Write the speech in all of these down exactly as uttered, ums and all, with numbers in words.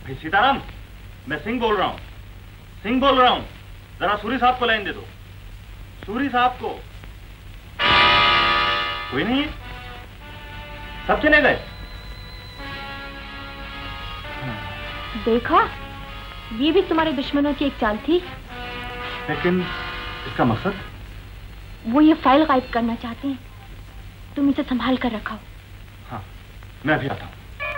भाई सीताराम, मैं सिंह बोल रहा हूँ, सिंह बोल रहा हूँ। जरा सूरी साहब को लाइन दे दो, सूरी साहब को। कोई नहीं है, सब चले गए। देखा, ये भी तुम्हारे दुश्मनों की एक चाल थी। लेकिन इसका मकसद? वो ये फाइल गायब करना चाहते हैं, तुम इसे संभाल कर रखो। हाँ, मैं अभी आता हूँ।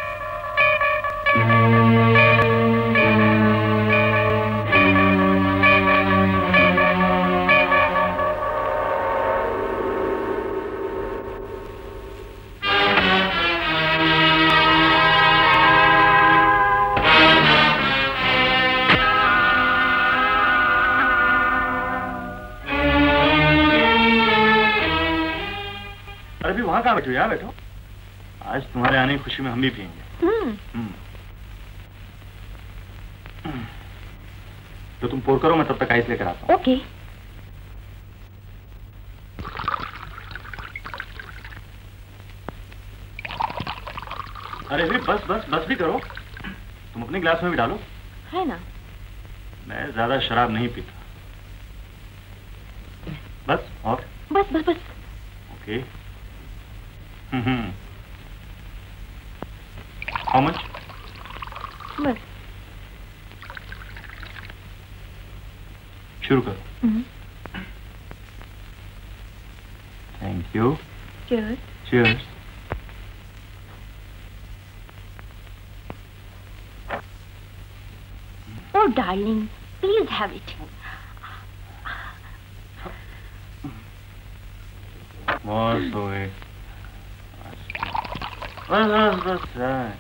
कहाँ बैठो? यहाँ बैठो, आज तुम्हारे आने की खुशी में हम भी पिएंगे। हम्म। तो तुम पोर करो, मैं तब तक आइस लेकर आता हूँ। ओके। अरे भी बस बस बस भी करो, तुम अपने गिलास में भी डालो। है ना? मैं ज्यादा शराब नहीं पीता। बस और? बस बस बस। ओके। हम्म। How much? बस। शुरू करो। Thank you. Cheers. Cheers. Oh, darling, please have it. बस हो गई। बस बस बस है।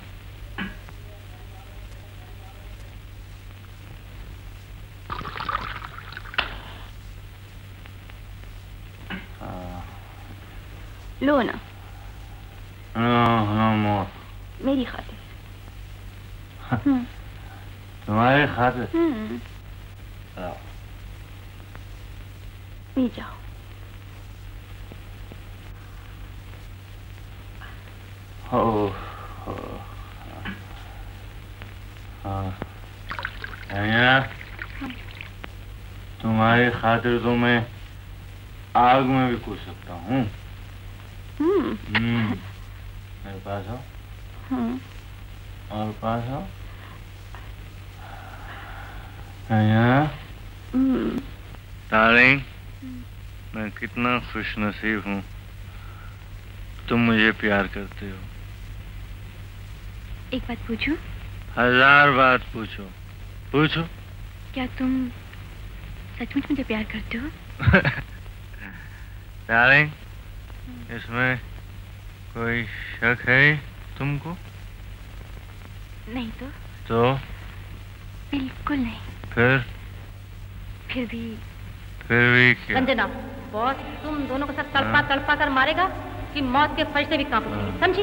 लो ना। No no more. मेरी खातिर। तुम्हारे खातिर? हम्म। पी जाओ। हो हो हाँ, तुम्हारी खातिर तो मैं आग में भी कूद सकता हूँ। हम्म। मेरे पास आओ। हम्म। और पास आओ। डार्लिंग, मैं कितना खुश नसीब हूँ, तुम मुझे प्यार करते हो। एक बात पूछूं? हजार बात पूछो, पूछो। क्या तुम सचमुच मुझे प्यार करते हो? डार्लिंग, इसमें कोई शक है तुमको? नहीं तो? तो? बिल्कुल नहीं। फिर? फिर भी। फिर भी क्या? संजना, बॉस तुम दोनों को सब तड़पा तड़पा कर मारेगा कि मौत के फरिश्ते भी कांप उठेंगे, समझी?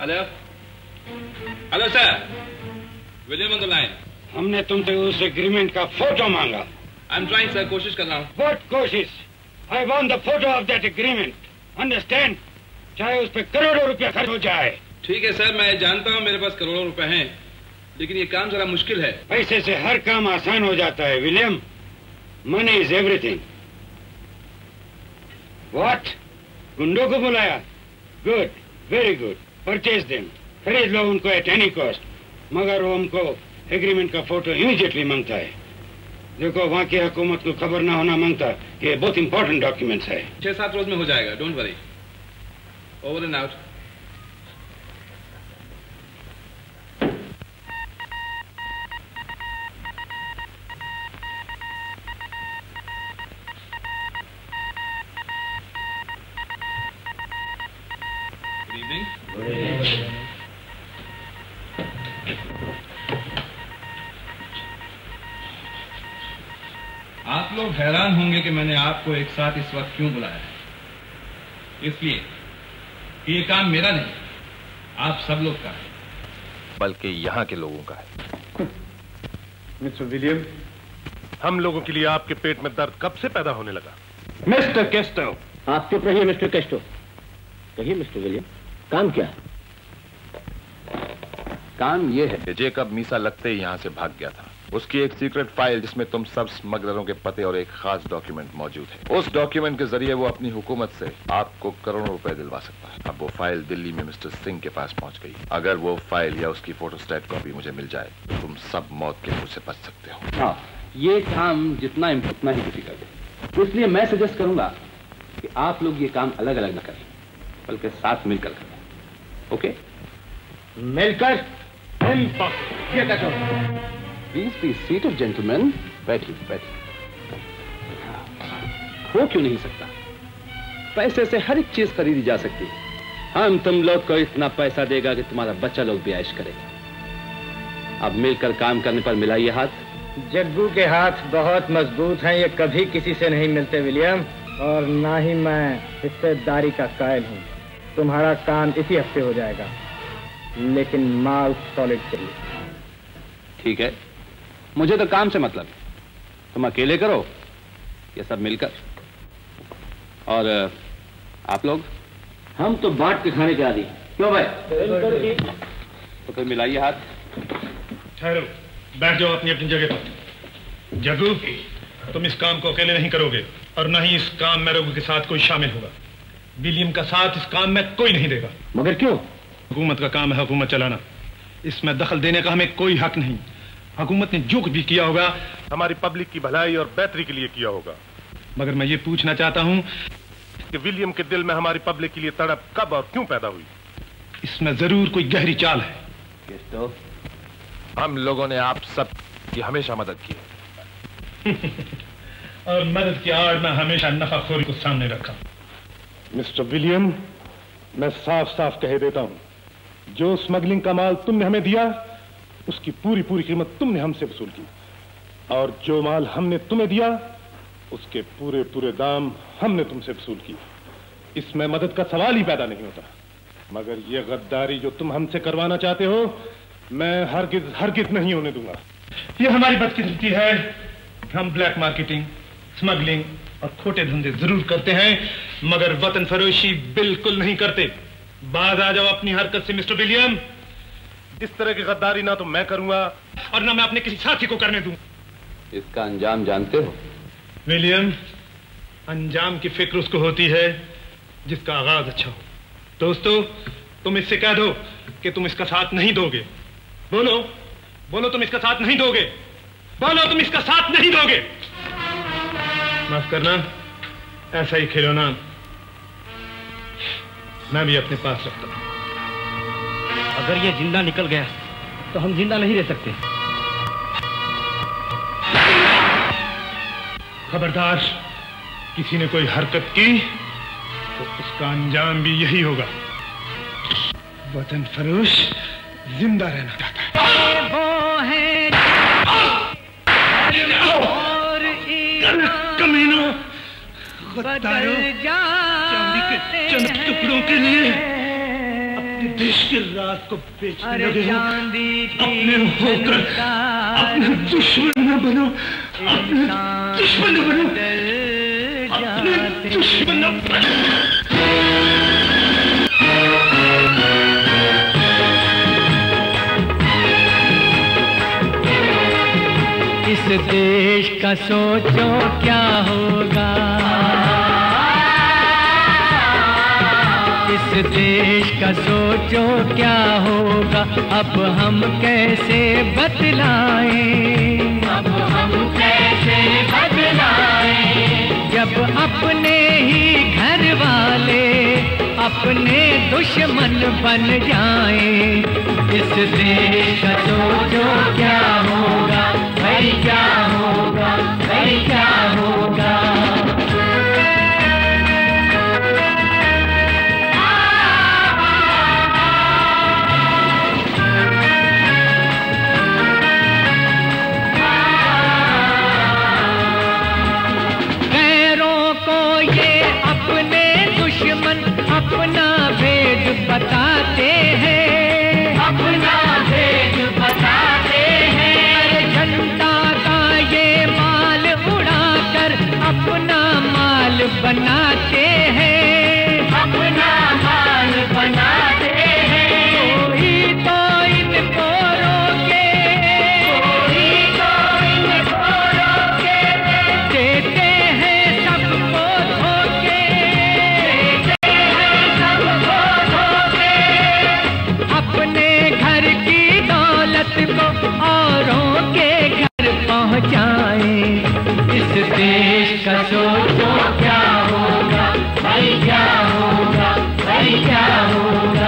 Hello hello sir, William on the line. हमने तुमसे उस एग्रीमेंट का फोटो मांगा। आई एम ट्राइंग सर, कोशिश कर रहा हूँ। व्हाट कोशिश? I want the photo of that agreement, understand? चाहे उस पर करोड़ों रुपया खर्च हो जाए। ठीक है सर, मैं जानता हूँ मेरे पास करोड़ों रुपए हैं, लेकिन ये काम जरा मुश्किल है। पैसे से हर काम आसान हो जाता है William. Money is everything. What? गुंडों को बुलाया? Good, very good. Purchase them, खरीद लो उनको एट एनी कॉस्ट। मगर वो हमको एग्रीमेंट का फोटो इमीडिएटली मांगता है। देखो, वहाँ की हुकूमत को खबर ना होना मांगता कि ये बहुत इंपॉर्टेंट डॉक्यूमेंट्स है। छह सात रोज में हो जाएगा, don't worry. Over and out. आप लोग हैरान होंगे कि मैंने आपको एक साथ इस वक्त क्यों बुलाया है। इसलिए कि ये काम मेरा नहीं, आप सब लोग का है, बल्कि यहाँ के लोगों का है। मिस्टर विलियम, हम लोगों के लिए आपके पेट में दर्द कब से पैदा होने लगा? मिस्टर केस्टो। आप चुप रहिए मिस्टर केस्टो। कहिए मिस्टर विलियम, काम क्या है? काम ये है कि जेकब मीसा लगते ही यहाँ से भाग गया था। उसकी एक सीक्रेट फाइल जिसमें तुम सब स्मगलरों के पते और एक खास डॉक्यूमेंट मौजूद है। उस डॉक्यूमेंट के जरिए वो अपनी हुकूमत से आपको करोड़ों रुपए दिलवा सकता है। अब वो फाइल दिल्ली में मिस्टर सिंह के पास पहुंच गई। अगर वो फाइल या उसकी फोटोस्टैट कॉपी मुझे मिल जाए तो तुम सब मौत के मुंह से बच सकते हो। हाँ, ये काम जितना उतना ही डिफिकल्ट है, तो इसलिए मैं सजेस्ट करूंगा कि आप लोग ये काम अलग अलग न करें, बल्कि साथ मिलकर करें। ओके? मिलकर? Please please seated gentleman. बैठिए बैठिए। हो क्यों नहीं सकता? पैसे से हर एक चीज खरीदी जा सकती है। हम तुम लोग को इतना पैसा देगा कि तुम्हारा बच्चा लोग भी ऐश करेगा। अब मिलकर काम करने पर मिलाइए हाथ। जग्गू के हाथ बहुत मजबूत हैं, ये कभी किसी से नहीं मिलते विलियम, और ना ही मैं हिस्सेदारी का कायल हूँ। तुम्हारा काम इसी हफ्ते हो जाएगा, लेकिन माल सॉलिड चाहिए। ठीक है, मुझे तो काम से मतलब है। तुम अकेले करो ये सब मिलकर, और आप लोग? हम तो बांट के खाने के आदि। क्यों भाई? तो फिर मिलाइए हाथ। ठहरो, बैठ जाओ अपनी अपनी जगह पर। जग्गू, तुम इस काम को अकेले नहीं करोगे, और न ही इस काम में रघु के साथ कोई शामिल होगा। विलियम का साथ इस काम में कोई नहीं देगा। मगर क्यों? हुकूमत का काम है हुकूमत चलाना, इसमें दखल देने का हमें कोई हक नहीं। हुकूमत ने जो कुछ भी किया होगा हमारी पब्लिक की भलाई और बेहतरी के लिए किया होगा। मगर मैं ये पूछना चाहता हूँ कि विलियम के दिल में हमारी पब्लिक के लिए तड़प कब और क्यों पैदा हुई? इसमें जरूर कोई गहरी चाल है। तो हम लोगों ने आप सब की हमेशा मदद की और मदद की आड़ में हमेशा नफाखोरी को सामने रखा। मिस्टर विलियम, मैं साफ साफ कह देता हूँ, जो स्मगलिंग का माल तुमने हमें दिया उसकी पूरी पूरी कीमत तुमने हमसे वसूल की, और जो माल हमने तुम्हें दिया उसके पूरे पूरे दाम हमने तुमसे वसूल की। इसमें मदद का सवाल ही पैदा नहीं होता। मगर ये गद्दारी जो तुम हमसे करवाना चाहते हो, मैं हरगिज हरगिज नहीं होने दूंगा। ये हमारी बदकिस्मती है, हम ब्लैक मार्केटिंग, स्मगलिंग और खोटे धंधे जरूर करते हैं, मगर वतन फरोशी बिल्कुल नहीं करते। बाज आ जाओ अपनी हरकत से मिस्टर विलियम। इस तरह की गद्दारी ना तो मैं करूंगा और ना मैं अपने किसी साथी को करने दूं। इसका अंजाम जानते हो? विलियम, अंजाम की फिक्र उसको होती है जिसका आगाज अच्छा हो। दोस्तों, तुम इससे कह दो कि तुम इसका साथ नहीं दोगे। बोलो बोलो, तुम इसका साथ नहीं दोगे। बोलो, तुम इसका साथ नहीं दोगे। माफ करना, ऐसा ही खिलौना मैं भी अपने पास रखता हूं। अगर ये जिंदा निकल गया तो हम जिंदा नहीं रह सकते। खबरदार, किसी ने कोई हरकत की तो उसका अंजाम भी यही होगा। वतन फरोश जिंदा रहना चाहता है। वो है कमीनों, गद्दारों, चांदी के चंद टुकड़ों के लिए देश की रात को बेचने लगे हो। अपने होकर अपने दुश्मन न बनो, अपने दुश्मन न बनो, अपने दुश्मन न बनो। इस देश का सोचो क्या होगा, इस देश का सोचो क्या होगा, अब हम कैसे बतलाएं, अब हम कैसे बतलाएं, जब अपने ही घर वाले अपने दुश्मन बन जाएं। इस देश का सोचो क्या होगा, भाई क्या होगा, भाई क्या होगा। गैरों को ये अपने दुश्मन अपना भेद बताते हैं, अपना भेद बताते हैं। जनता का ये माल उड़ाकर अपना माल बनाते हैं, अपना माल बनाते हैं। कोई तो इनको रोके, कोई तो इनको रोके, देते हैं सबको धोखे, देते हैं सबको धोखे। अपने घर की दौलत को औरों के घर पहुंचाएं। इस देश का सोचो क्या होगा, भाई क्या होगा, भाई क्या होगा।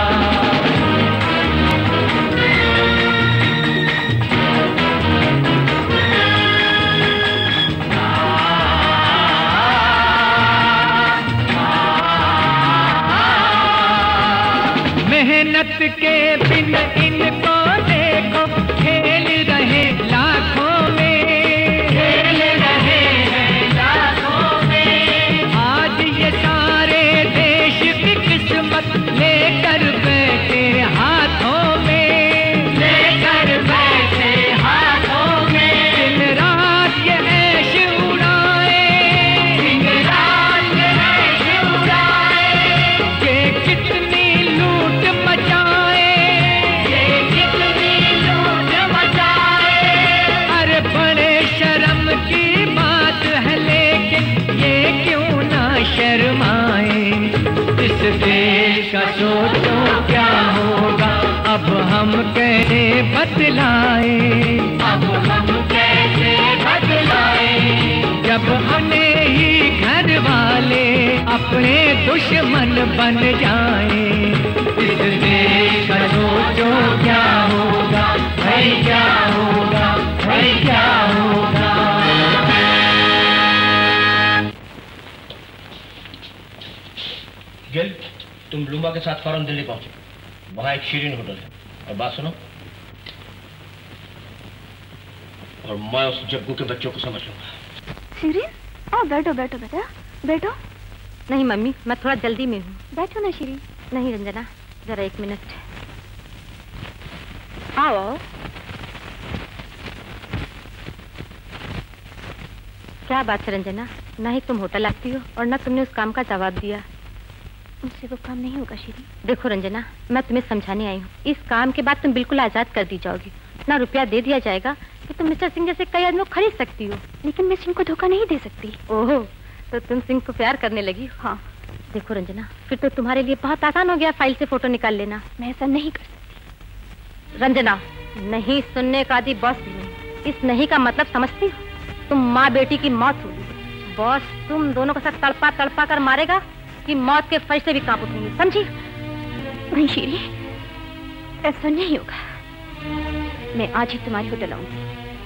मेहनत के बिन इनको देखो खेल रहे लाखों में, खेल रहे हैं लाखों में। आज ये सारे देश की किस्मत लेकर बैठे हाथों में, लेकर बैठे हाथों में। दिन रात ये ऐश उड़ाए, दिन रात ये ऐश उड़ाए। ये कितनी लूट मचाए, ये कितनी लूट मचाए। अरे बड़े शर्म की बात है लेकिन ये क्यों ना शर्माए। इस देश का सोचो क्या होगा, अब हम कैसे बतलाएं, अब हम कैसे बतलाएं, जब अपने ही घर वाले अपने दुश्मन बन जाएं। इस देश का सोचो क्या होगा, भाई क्या होगा, भाई क्या होगा। गिल, तुम लुम्बा के साथ फौरन दिल्ली पहुंचो, वहां एक शीरीन होटल है। और बात सुनो, और मैं उस जग्गू के बच्चों को समझ लूंगा। शीरीन, आओ बैठो बैठो बेटा, बैठो। नहीं मम्मी, मैं थोड़ा जल्दी में हूँ। बैठो ना शीरीन। नहीं रंजना, जरा एक मिनट। आओ। क्या बात है रंजना, ना ही तुम होटल आती हो और ना तुमने उस काम का जवाब दिया। मुझसे वो काम नहीं होगा शीरीन। देखो रंजना, मैं तुम्हें समझाने आई हूँ। इस काम के बाद तुम बिल्कुल आजाद कर दी जाओगी। इतना रुपया दे दिया जाएगा कि तुम मिस्टर सिंह जैसे कई आदमियों को खरीद सकती हो। लेकिन मैं सिंह को धोखा नहीं दे सकती। ओहो, तो तुम सिंह को प्यार करने लगी। हाँ। देखो रंजना, फिर तो तुम्हारे लिए बहुत आसान हो गया फाइल से फोटो निकाल लेना। मैं ऐसा नहीं कर सकती। रंजना, नहीं सुनने का आदि बॉस भी नहीं। इस नहीं का मतलब समझती हो? तुम माँ बेटी की मौत होगी। बॉस तुम दोनों के साथ तड़पा तड़पा कर मारेगा कि मौत के फरिश्ते भी कांप उठेंगे, समझी? नहीं शीरी, ऐसा नहीं होगा। मैं आज ही तुम्हारी होटल आऊंगी।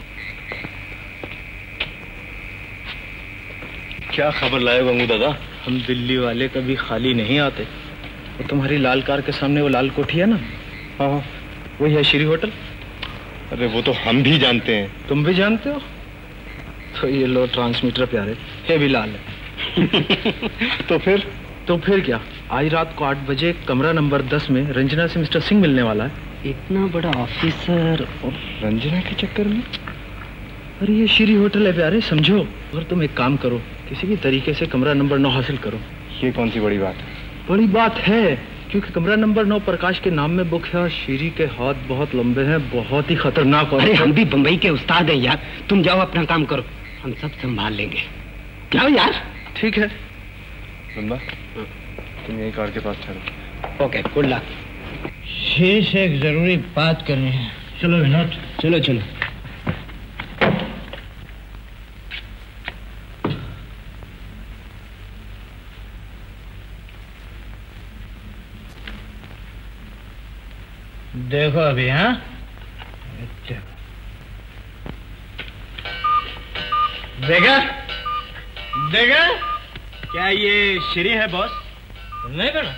क्या खबर लाए गंगू दादा? हम दिल्ली वाले कभी खाली नहीं आते। वो तुम्हारी लाल कार के सामने वो लाल कोठी है ना? हाँ हाँ, वही है श्री होटल। अरे वो तो हम भी जानते हैं। तुम भी जानते हो? तो ये लो ट्रांसमीटर प्यारे, ये भी लाल है। तो फिर तो फिर क्या? आज रात को आठ बजे कमरा नंबर दस में रंजना से मिस्टर सिंह मिलने वाला है। इतना बड़ा ऑफिसर और रंजना के चक्कर में? अरे ये श्री होटल है प्यारे, समझो। और तुम एक काम करो, किसी भी तरीके से कमरा नंबर नौ हासिल करो। ये कौन सी बड़ी बात है? बड़ी बात है, क्योंकि कमरा नंबर नौ प्रकाश के नाम में बुक है और श्री के हाथ बहुत लंबे हैं, बहुत ही खतरनाक। अरे हम भी बंबई के उस्ताद हैं यार, तुम जाओ अपना काम करो, हम सब संभाल लेंगे। जाओ यार। ठीक है बंबा, तुम यही कार के पास ठहरो। Okay, good luck. श्री से एक जरूरी बात करनी है। चलो विनोद। चलो चलो। देखो अभी, हाँ देखा देखा, क्या ये श्री है बॉस? नहीं करना।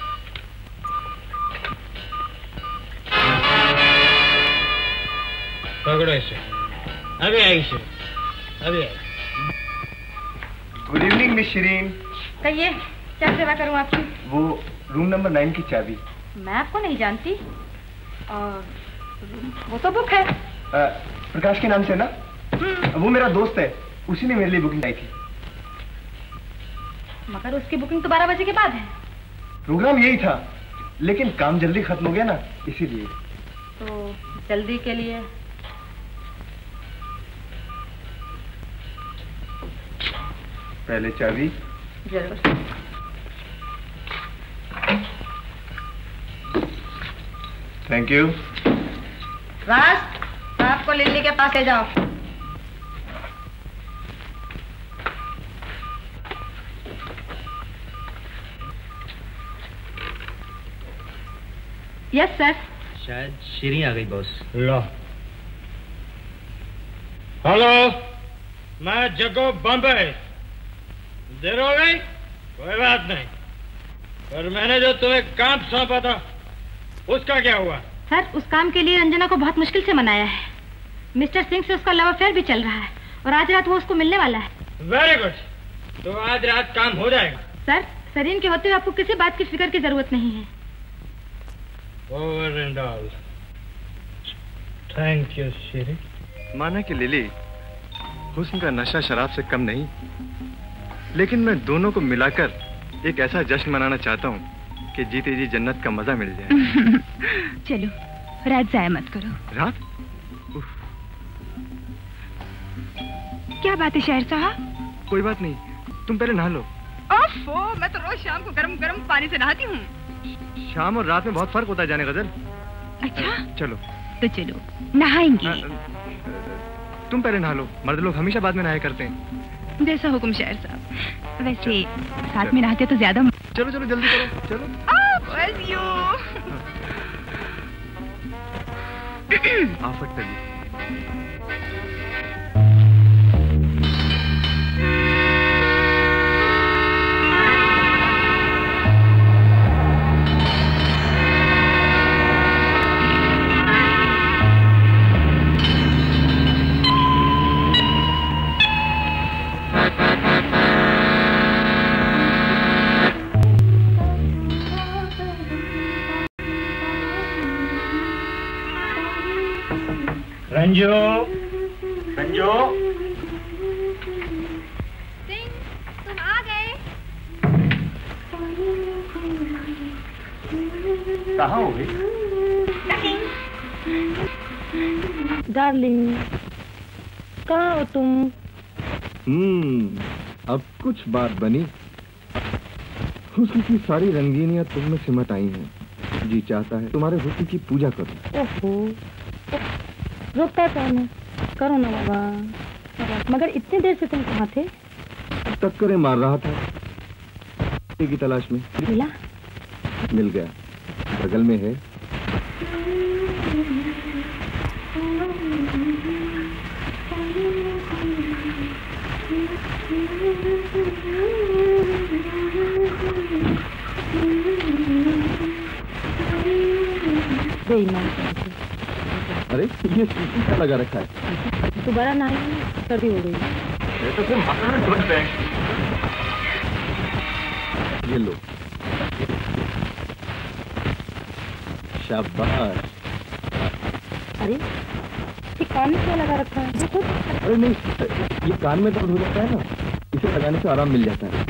पकड़ो इसे, अभी आएगी श्री, अभी आएगी। Good evening miss Shirin. कहिए, क्या सेवा करूं आपकी? वो रूम नंबर नाइन की चाबी। मैं आपको नहीं जानती, और वो तो बुक है। आ, प्रकाश के नाम से ना? वो मेरा दोस्त है, उसी ने मेरे लिए बुकिंग आई थी। मगर उसकी बुकिंग तो बारह बजे के बाद है। प्रोग्राम यही था, लेकिन काम जल्दी खत्म हो गया ना, इसीलिए। तो जल्दी के लिए पहले चाबी। जरूर। Thank you. राज, आपको लिल्ली के पास ले जाओ। Yes sir. शायद श्री आ गई बॉस। लो। हेलो, मैं जग्गू बम्बई। देर हो गई? कोई बात नहीं, पर मैंने जो तुम्हें काम सौंपा था उसका क्या हुआ? सर, उस काम के लिए रंजना को बहुत मुश्किल से मनाया है। मिस्टर सिंह से उसका लव अफेयर भी चल रहा है और आज रात वो उसको मिलने वाला है। वेरी गुड, तो आज रात काम हो जाएगा। सर, शरीर के होते हुए आपको किसी बात की फिक्र की जरूरत नहीं है। Over and all. Thank you, Shri. माना कि लिली हुस्न का नशा शराब से कम नहीं, लेकिन मैं दोनों को मिलाकर एक ऐसा जश्न मनाना चाहता हूँ कि जीते जी जन्नत का मजा मिल जाए। चलो, रात जाया मत करो। रात? क्या बात है शायर साहब? कोई बात नहीं, तुम पहले नहा लो। ओफो, मैं तो रोज शाम को गरम गरम पानी से नहाती हूँ। शाम और रात में बहुत फर्क होता है जाने गजल। अच्छा, चलो तो चलो नहाएंगे। तुम पहले नहा लो, मर्द लोग हमेशा बाद में नहाया करते हैं। जैसा हुक्म शायर साहब। वैसे साथ में नहाते तो ज्यादा। चलो चलो जल्दी करो, चलो। आफत टली। रंजू, रंजू, सिंह, तुम आ गए? कहाँ हो गई? डार्लिंग, कहाँ हो तुम? हम्म, अब कुछ बात बनी। हुस्न की सारी रंगीनियां तुम में सिमट आई हैं। जी चाहता है तुम्हारे हुस्न की पूजा करूं। ओहो, रुकता कौन? करो ना बाबा। मगर इतनी देर से तुम कहाँ थे? टक्करें मार रहा था की तलाश में। मिला? मिल गया, बगल में है। अरे ये क्या लगा रखा है? दोबारा ना सर्दी हो गई। तो तुम ये लो। शाबाश। अरे ये कान में क्या लगा रखा है? देखो। अरे नहीं, ये कान में दर्द हो जाता है ना, इसे लगाने से आराम मिल जाता है।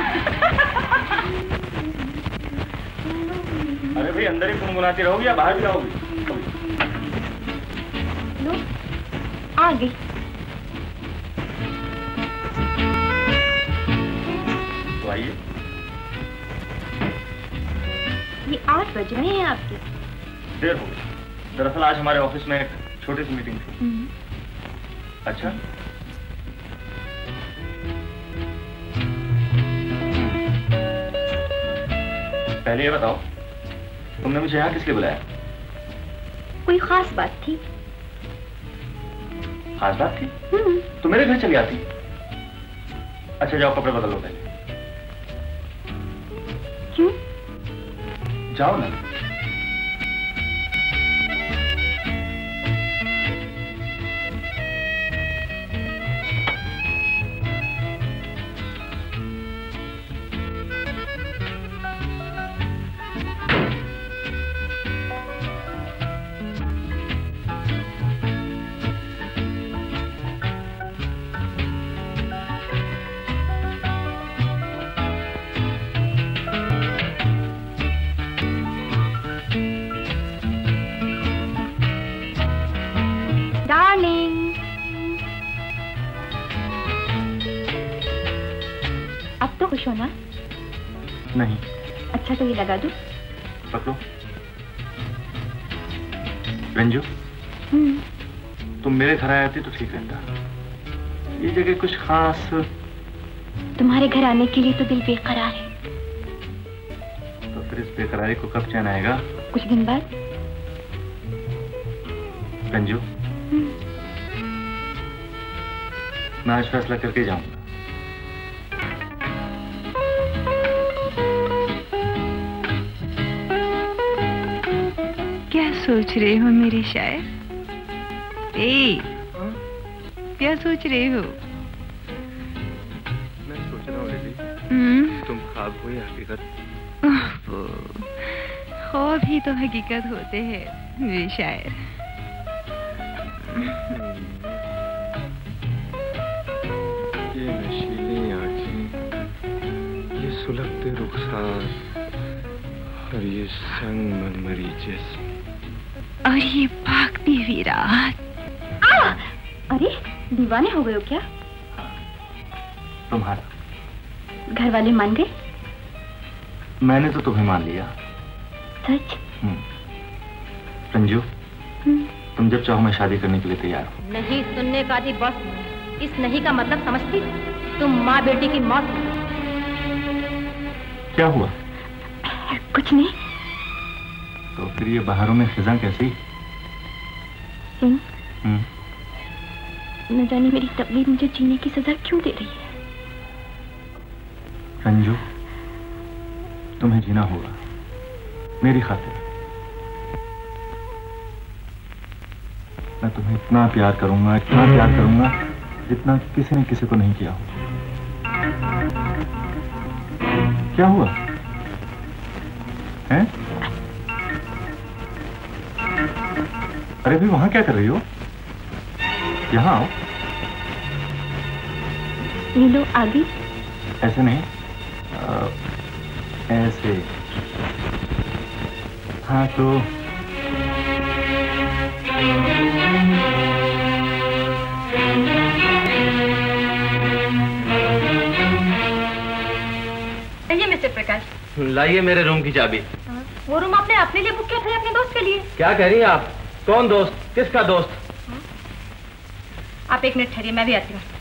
अरे भाई अंदर ही गुनगुनाती रहोगी या बाहर भी आओगी? लो, आ गई। तो आइए। ये आठ बज रहे हैं आपके। देर हो गई। दरअसल आज हमारे ऑफिस में एक छोटी सी मीटिंग थी। अच्छा, पहले ये बताओ, तुमने मुझे यहाँ किस लिए बुलाया? कोई खास बात थी। खास बात थी? तो मेरे घर चली आती। अच्छा जाओ, कपड़े बदल लो पहले। क्यों? जाओ ना। खुश हो ना? नहीं। अच्छा तो ये लगा दूं? पकड़ो। रंजू, तुम मेरे घर आए आती तो ठीक रहता। ये जगह कुछ खास। तुम्हारे घर आने के लिए तो दिल बेकरार है। तो फिर इस बेकरारी को कब चैन आएगा? कुछ दिन बाद। रंजू, मैं आज फैसला करके जाऊंगा। क्या सोच रहे हो मेरे शायर? ए, क्या सोच रहे हो? मैं सोच रहा हूँ लिली, तुम ख्वाब हो या हकीकत? ख्वाब ही तो हकीकत होते हैं मेरे शायर। ये नशीली आँखें, ये सुलगते रुखसार और ये संग मनमरी जिस्म और ये भागती हुई रात। अरे दीवाने हो गए हो क्या? तुम्हारा घर वाले मान गए? मैंने तो तुम्हें मान लिया। सच? रंजू, तुम जब चाहो मैं शादी करने के लिए तैयार हूँ। नहीं सुनने का जी बॉस, इस नहीं का मतलब समझती? तुम माँ बेटी की मौत। क्या हुआ? कुछ नहीं। तो फिर ये बाहरों में खिजा कैसी? सुन, न जाने मेरी तकदीर मुझे जीने की सजा क्यों दे रही है। रंजू, तुम्हें जीना होगा मेरी खातिर। मैं तुम्हें इतना प्यार करूंगा, इतना प्यार करूंगा जितना किसी ने किसी को नहीं किया हो। क्या हुआ है? अरे भी वहां क्या कर रही हो? यहाँ आओ। ये लो आगे। ऐसे नहीं, आ, ऐसे। हाँ तो ये मिस्टर प्रकाश, लाइए मेरे रूम की चाबी। वो रूम आपने अपने लिए बुक किया था या अपने दोस्त के लिए? क्या कह रही हैं आप? कौन दोस्त? किसका दोस्त? आप एक मिनट ठहरिए, मैं भी आती हूँ।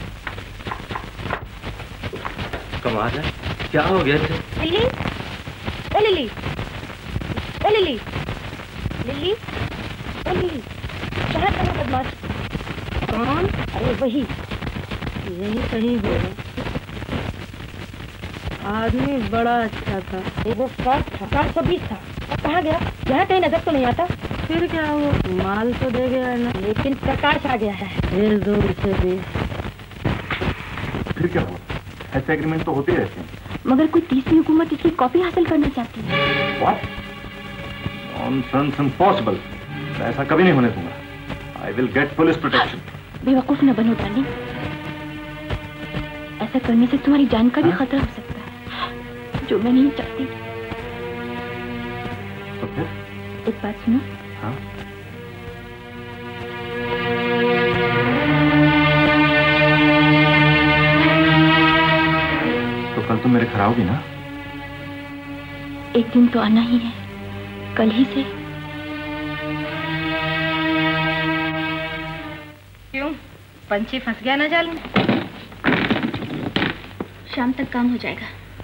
कमाल है, क्या हो गया इसे? लिली, ओ लिली, ओ लिली, लिली, ओ लिली, कहाँ कहाँ बदमाश? कौन? अरे वही, यही कहीं होगा। आदमी बड़ा अच्छा था। वो साठ था, साठ सौ बीस था। कहाँ गया? यहाँ कहीं नजर तो नहीं आता। फिर क्या हुआ? माल तो दे गया है ना, लेकिन प्रकाश आ गया है। फिर दूर से भी। फिर क्या हुआ? ऐसे एग्रीमेंट तो होते रहते हैं। मगर कोई तीसरी हुकूमत इसकी कॉपी हासिल करना चाहती है। What? Nonsense, impossible. मैं ऐसा कभी नहीं होने दूंगा। I will get police protection. बेवकूफ न बनो डार्लिंग, ऐसा करने से तुम्हारी जान का भी खतरा हो सकता है, जो मैं नहीं चाहती। तो फिर एक बात सुनो। हाँ? तो कल तुम मेरे घर आओगी ना? एक दिन तो आना ही है, कल ही से। क्यों, पंछी फंस गया ना जाल में? शाम तक काम हो जाएगा,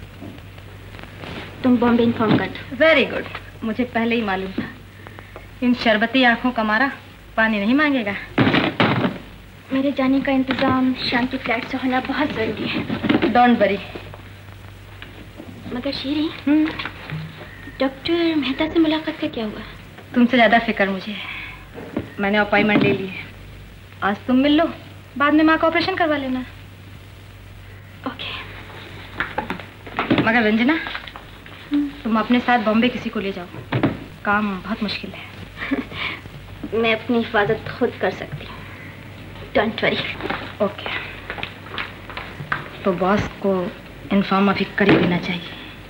तुम बॉम्बे इन्फॉर्म कर दो। वेरी गुड, मुझे पहले ही मालूम था। इन शरबती आंखों का मारा पानी नहीं मांगेगा। मेरे जाने का इंतजाम शाम की फ्लैट से होना बहुत जरूरी है। Don't worry. मगर शीरी, डॉक्टर मेहता से मुलाकात का क्या हुआ? तुमसे ज्यादा फिक्र मुझे है। मैंने अपॉइंटमेंट ले ली है। आज तुम मिल लो, बाद में माँ का ऑपरेशन करवा लेना। ओके। मगर रंजना, तुम अपने साथ बॉम्बे किसी को ले जाओ, काम बहुत मुश्किल है। मैं अपनी हिफाजत खुद कर सकती हूँ, डोंट वरी। ओके। तो बॉस को इन्फॉर्म अभी कर ही देना चाहिए।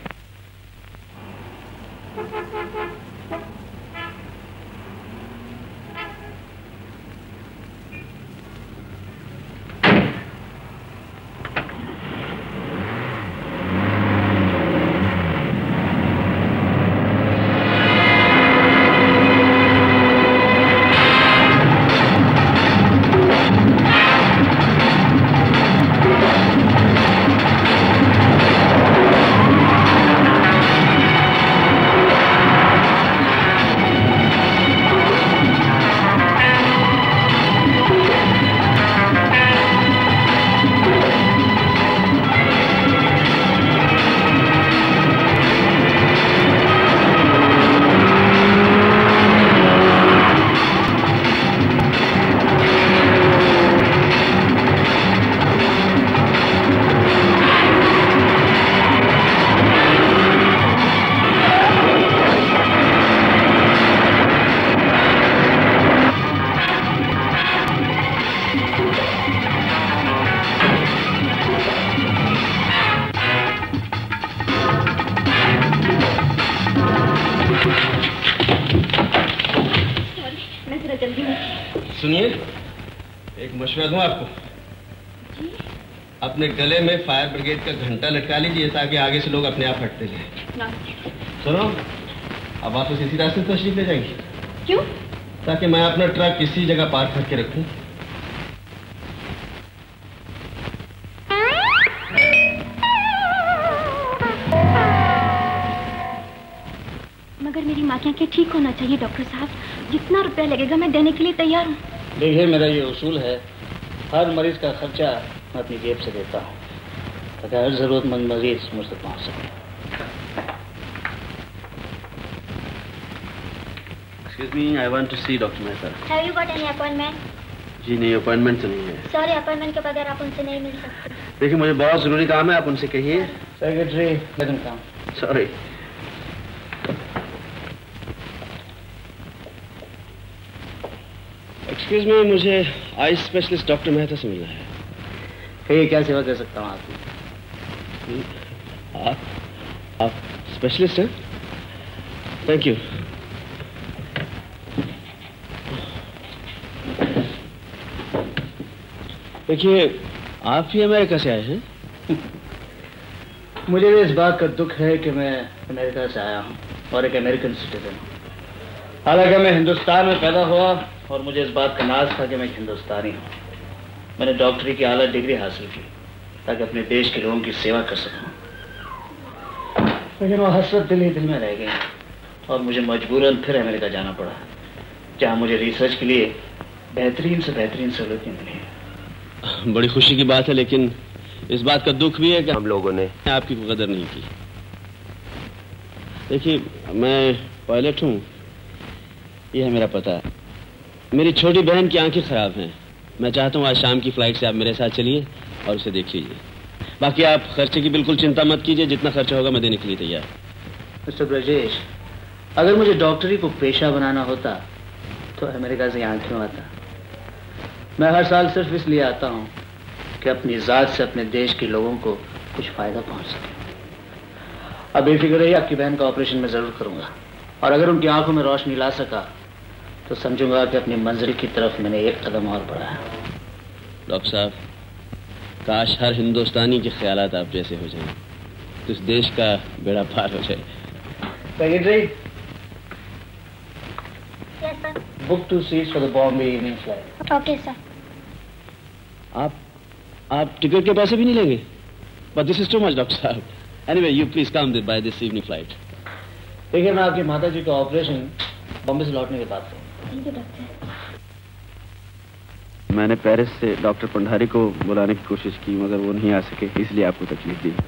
सुनिए, एक मशवरा दूं आपको। जी? अपने गले में फायर ब्रिगेड का घंटा लटका लीजिए ताकि आगे से लोग अपने आप हटते जाए। सुनो, अब वापस इसी रास्ते से तशरीफ ले जाएंगे? क्यों? ताकि मैं अपना ट्रक किसी जगह पार्क करके रखूं। मगर मेरी माँ की आंखें ठीक होना चाहिए डॉक्टर साहब। जितना रुपया लगेगा मैं देने के लिए तैयार हूँ। देखिए, मेरा ये उसूल है, हर मरीज का खर्चा मैं अपनी जेब से देता हूँ ताकि हर जरूरतमंद मरीज मुझ तक पहुँच सके। Excuse me, I want to see doctor Mehta. Have you got any appointment? जी नहीं, अपॉइंटमेंट तो नहीं है। सॉरी, अपॉइंटमेंट के बगैर आप उनसे नहीं मिल सकते। देखिए, मुझे बहुत जरूरी काम है, आप उनसे कहिए। सेक्रेटरी, मैडम काम। सॉरी। एक्सक्यूज मी, मुझे आई स्पेशलिस्ट डॉक्टर मेहता से मिलना है। कहिए, क्या सेवा कर सकता हूँ आपकी? आप आप स्पेशलिस्ट हैं? Thank you. देखिए, आप ही अमेरिका से आए हैं? मुझे भी इस बात का दुख है कि मैं अमेरिका से आया हूँ और एक अमेरिकन सिटीजन हूँ। हालांकि मैं हिंदुस्तान में पैदा हुआ और मुझे इस बात का नाज था कि मैं हिंदुस्तानी हूँ। मैंने डॉक्टरी की आला डिग्री हासिल की ताकि अपने देश के लोगों की सेवा कर सकूं। लेकिन वो हसरत दिल ही दिल में रह गई और मुझे मजबूरन फिर अमेरिका जाना पड़ा, जहाँ मुझे रिसर्च के लिए बेहतरीन से बेहतरीन सहूलतें मिली। बड़ी खुशी की बात है, लेकिन इस बात का दुख भी है कि हम लोगों ने आपकी कदर नहीं की। देखिए, मैं पायलट हूँ, ये है मेरा पता। मेरी छोटी बहन की आंखें खराब हैं। मैं चाहता हूँ आज शाम की फ्लाइट से आप मेरे साथ चलिए और उसे देख लीजिए। बाकी आप खर्चे की बिल्कुल चिंता मत कीजिए, जितना खर्चा होगा मैं देने के लिए तैयार। मिस्टर ब्रजेश, अगर मुझे डॉक्टरी को पेशा बनाना होता तो अमेरिका से यहाँ क्यों आता? मैं हर साल सिर्फ इसलिए आता हूँ कि अपनी ज़ात से अपने देश के लोगों को कुछ फायदा पहुँच सके। अब बेफिक्र रहिए, आपकी बहन का ऑपरेशन मैं ज़रूर करूँगा, और अगर उनकी आंखों में रोशनी ला सका तो समझूंगा कि अपनी मंजिल की तरफ मैंने एक कदम और बढ़ाया। डॉक्टर साहब, काश हर हिंदुस्तानी के ख्यालात आप जैसे हो जाएं, तो इस देश का बेड़ा पार हो जाए। Secretary, Yes, sir. book two seats for the Bombay evening flight. Okay, sir. आप आप टिकट के पैसे भी नहीं लेंगे? But this is too much, doctor साहब। Anyway, you please come by this evening flight. देखिए, मैं आपकी माता जी का ऑपरेशन बॉम्बे से लौटने के बाद करूँगा। Thank you, doctor. मैंने पेरिस से डॉक्टर पंडारी को बुलाने की कोशिश की, मगर वो नहीं आ सके, इसलिए आपको तकलीफ दी।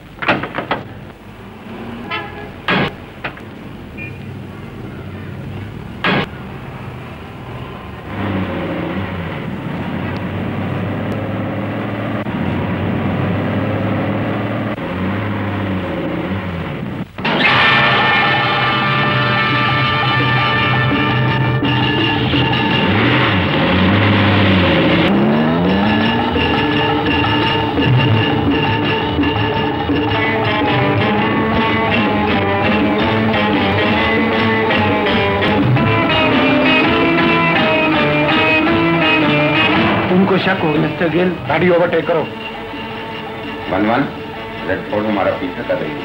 शक हो मिस्टर गिल, गाड़ी ओवरटेक करो। वन वन रेड फोर्ड हमारा पीछा कर रही है।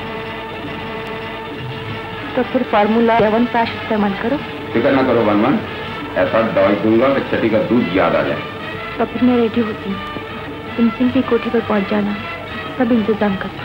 तो फिर फार्मूला वन पैश इस्तेमाल करो। फिक्र ना करो वन वन, ऐसा दवाई दूंगा कि छठी का दूध याद आ जाए। तो फिर मैं रेडी होती हूँ, तुम सिंह की कोठी पर पहुँच जाना, सब इंतजाम कर।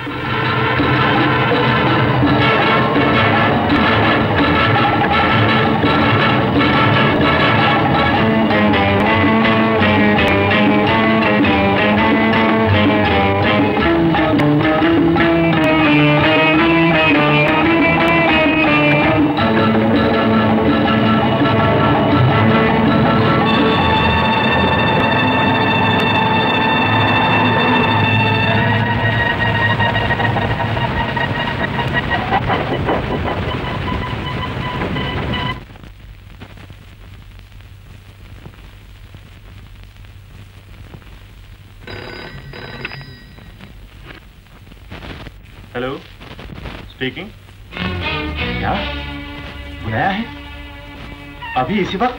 Hello, speaking. क्या बुलाया है? अभी इसी वक्त?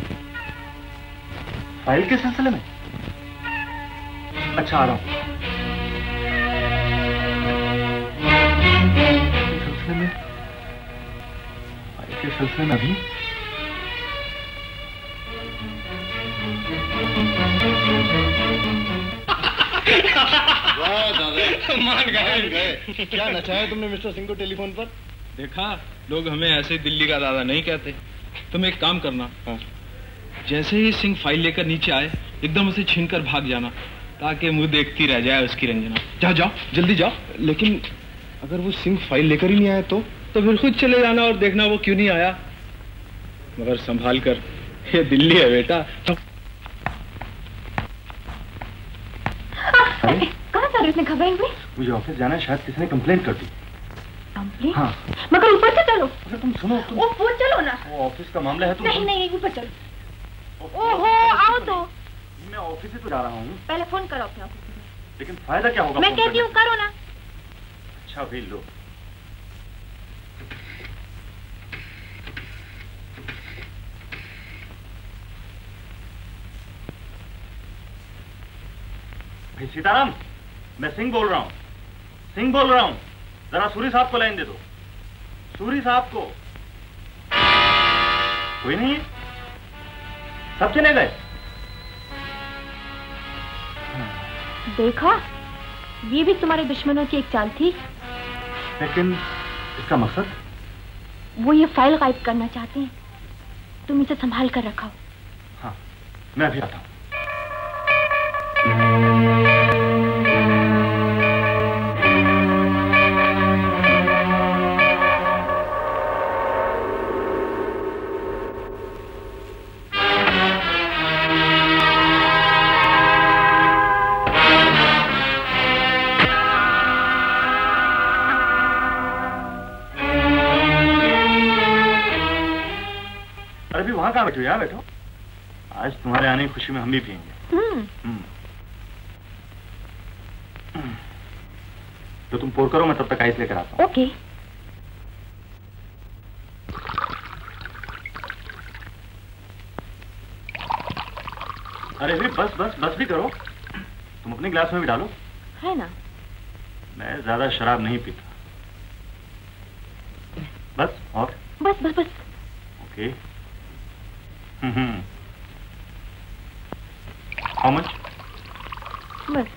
फाइल के सिलसिले में? अच्छा, आ रहा हूं। सिलसिले में? फाइल के सिलसिले में अभी? मान गए। क्या नचाया तुमने मिस्टर सिंह को टेलीफोन पर? देखा, लोग हमें ऐसे दिल्ली का दादा नहीं कहते। तुम एक काम करना, हाँ। जैसे ही सिंह फाइल लेकर नीचे आए, एकदम उसे छीनकर भाग जाना, ताकि मुंह देखती रह जाए उसकी रंजना। जाओ जाओ, जल्दी जाओ। लेकिन अगर वो सिंह फाइल लेकर ही नहीं आया तो? तो फिर खुद चले जाना और देखना वो क्यों नहीं आया। मगर संभाल कर, ये दिल्ली है बेटा। तो... कहाँ जा रहे उसने घबराए हुए? मुझे ऑफिस जाना है, शायद किसी ने कंप्लेंट कर दी। कंप्लेंट? हाँ। मगर ऊपर से चलो। अगर तुम सुनो तुम... वो फोन चलो ना। वो ऑफिस का मामला है। तुम नहीं नहीं ऊपर चलो। ओहो, आओ तो। मैं ऑफिस से तो जा रहा हूँ। पहले फोन करो अपने ऑफिस में। लेकिन फायदा क्या होगा? मैं कहती हूँ करो ना। अच्छा भी लो। भाई सीताराम, मैं सिंह बोल रहा हूँ। सिंह बोल रहा हूँ। जरा सूरी साहब को लाइन दे दो। सूरी साहब को। कोई नहीं है? सब चले गए? देखा, ये भी तुम्हारे दुश्मनों की एक चाल थी। लेकिन इसका मकसद? वो ये फाइल गायब करना चाहते हैं। तुम इसे संभाल कर रखा हो। हाँ, मैं भी आता हूँ। अरे भी वहां कहाँ बैठो, यहाँ बैठो। आज तुम्हारे आने की खुशी में हम भी पियेंगे। हम्म। तो तुम पोर करो, मैं तब तक आइस लेकर आता हूँ। ओके। अरे भी बस बस बस भी करो, तुम अपने गिलास में भी डालो। है ना? मैं ज्यादा शराब नहीं पीता। बस और बस बस बस। ओके। हम्म। How much? बस।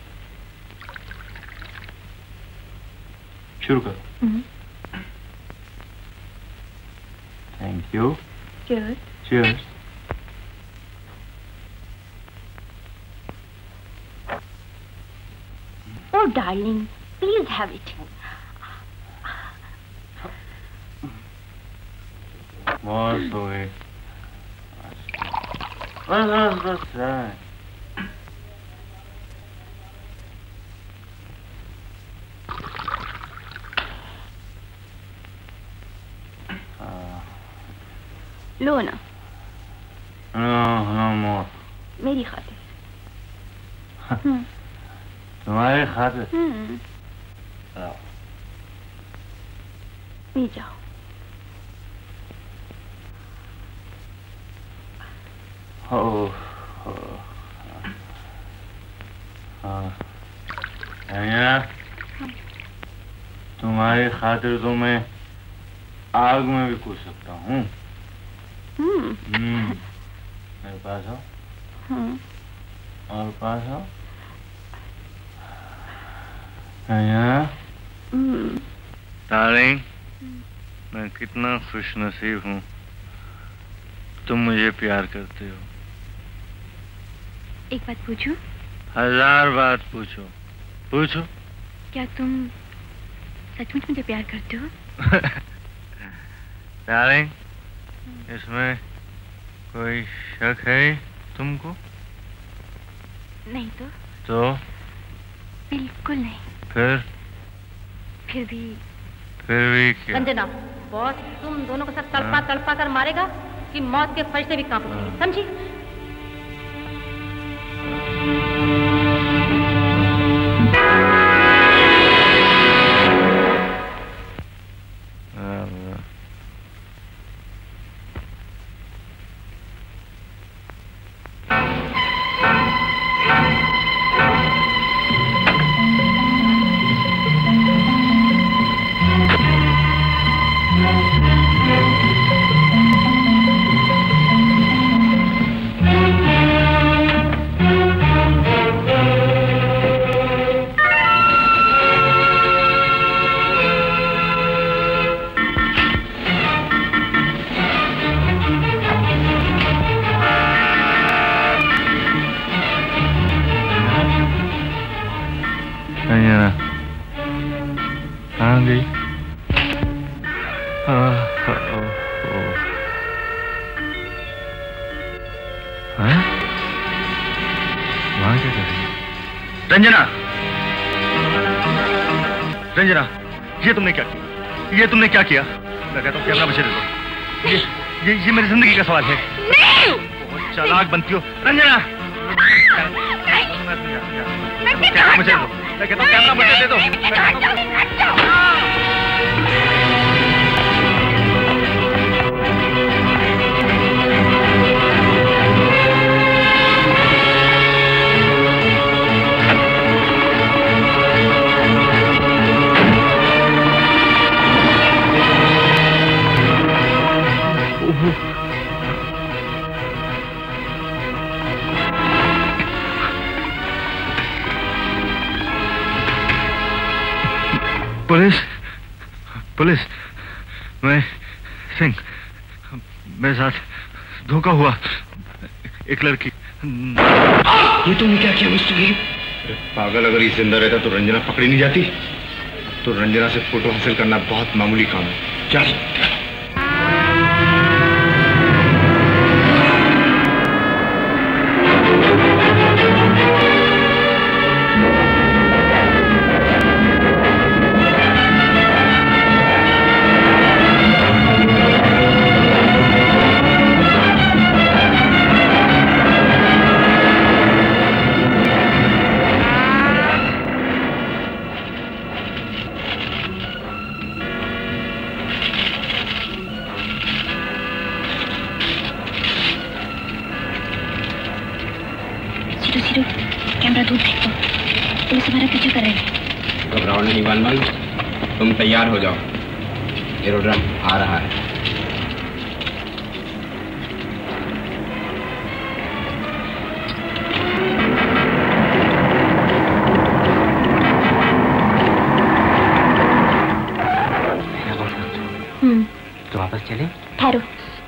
शुरू करो। Thank you. Cheers. Cheers. Oh, darling, please have it. बस हो गई। बस बस बस बस। लो ना। No no more. मेरी खातिर। तुम्हारे खातिर? हम्म। पी जाओ। हो हो हाँ, तुम्हारी खातिर तो मैं आग में भी कूद सकता हूँ। हम्म। मेरे पास आओ। हम्म। और पास आओ। यहाँ। डार्लिंग, मैं कितना खुश नसीब हूँ, तुम मुझे प्यार करते हो। एक बात पूछूं? हजार बात पूछो, पूछो। क्या तुम सचमुच मुझे प्यार करते हो? डार्लिंग, इसमें कोई शक है तुमको? नहीं तो? तो? बिल्कुल नहीं। फिर? फिर भी। फिर भी क्या? संजना, बॉस तुम दोनों को साथ तड़पा तड़पा कर मारेगा कि मौत के फरिश्ते भी कांप उठेंगे, समझी? रंजना, रंजना, ये तुमने क्या किया? ये तुमने क्या किया? मैं कहता हूँ कैमरा बचे दे दो। ये, ये, ये मेरी जिंदगी का सवाल है। बहुत चालाक बनती हो, रंजना। कैमरा बचे दे दो। मैं कहता हूँ कैमरा बचे दे दो। पुलिस, पुलिस, मैं सिंह, मेरे साथ धोखा हुआ। एक लड़की। ये तुमने क्या किया मिस्टर गिरी? पागल, अगर ये जिंदा रहता तो रंजना पकड़ी नहीं जाती। तो रंजना से फोटो हासिल करना बहुत मामूली काम है। चल। अरे कैमरा दूर देख तो पुलिस हमारा पीछा कर रहे हैं। घबराओ नहीं वन वन, तुम तैयार हो जाओ, एरोड्रम आ रहा है। हम्म, तो वापस चले? ठहरो।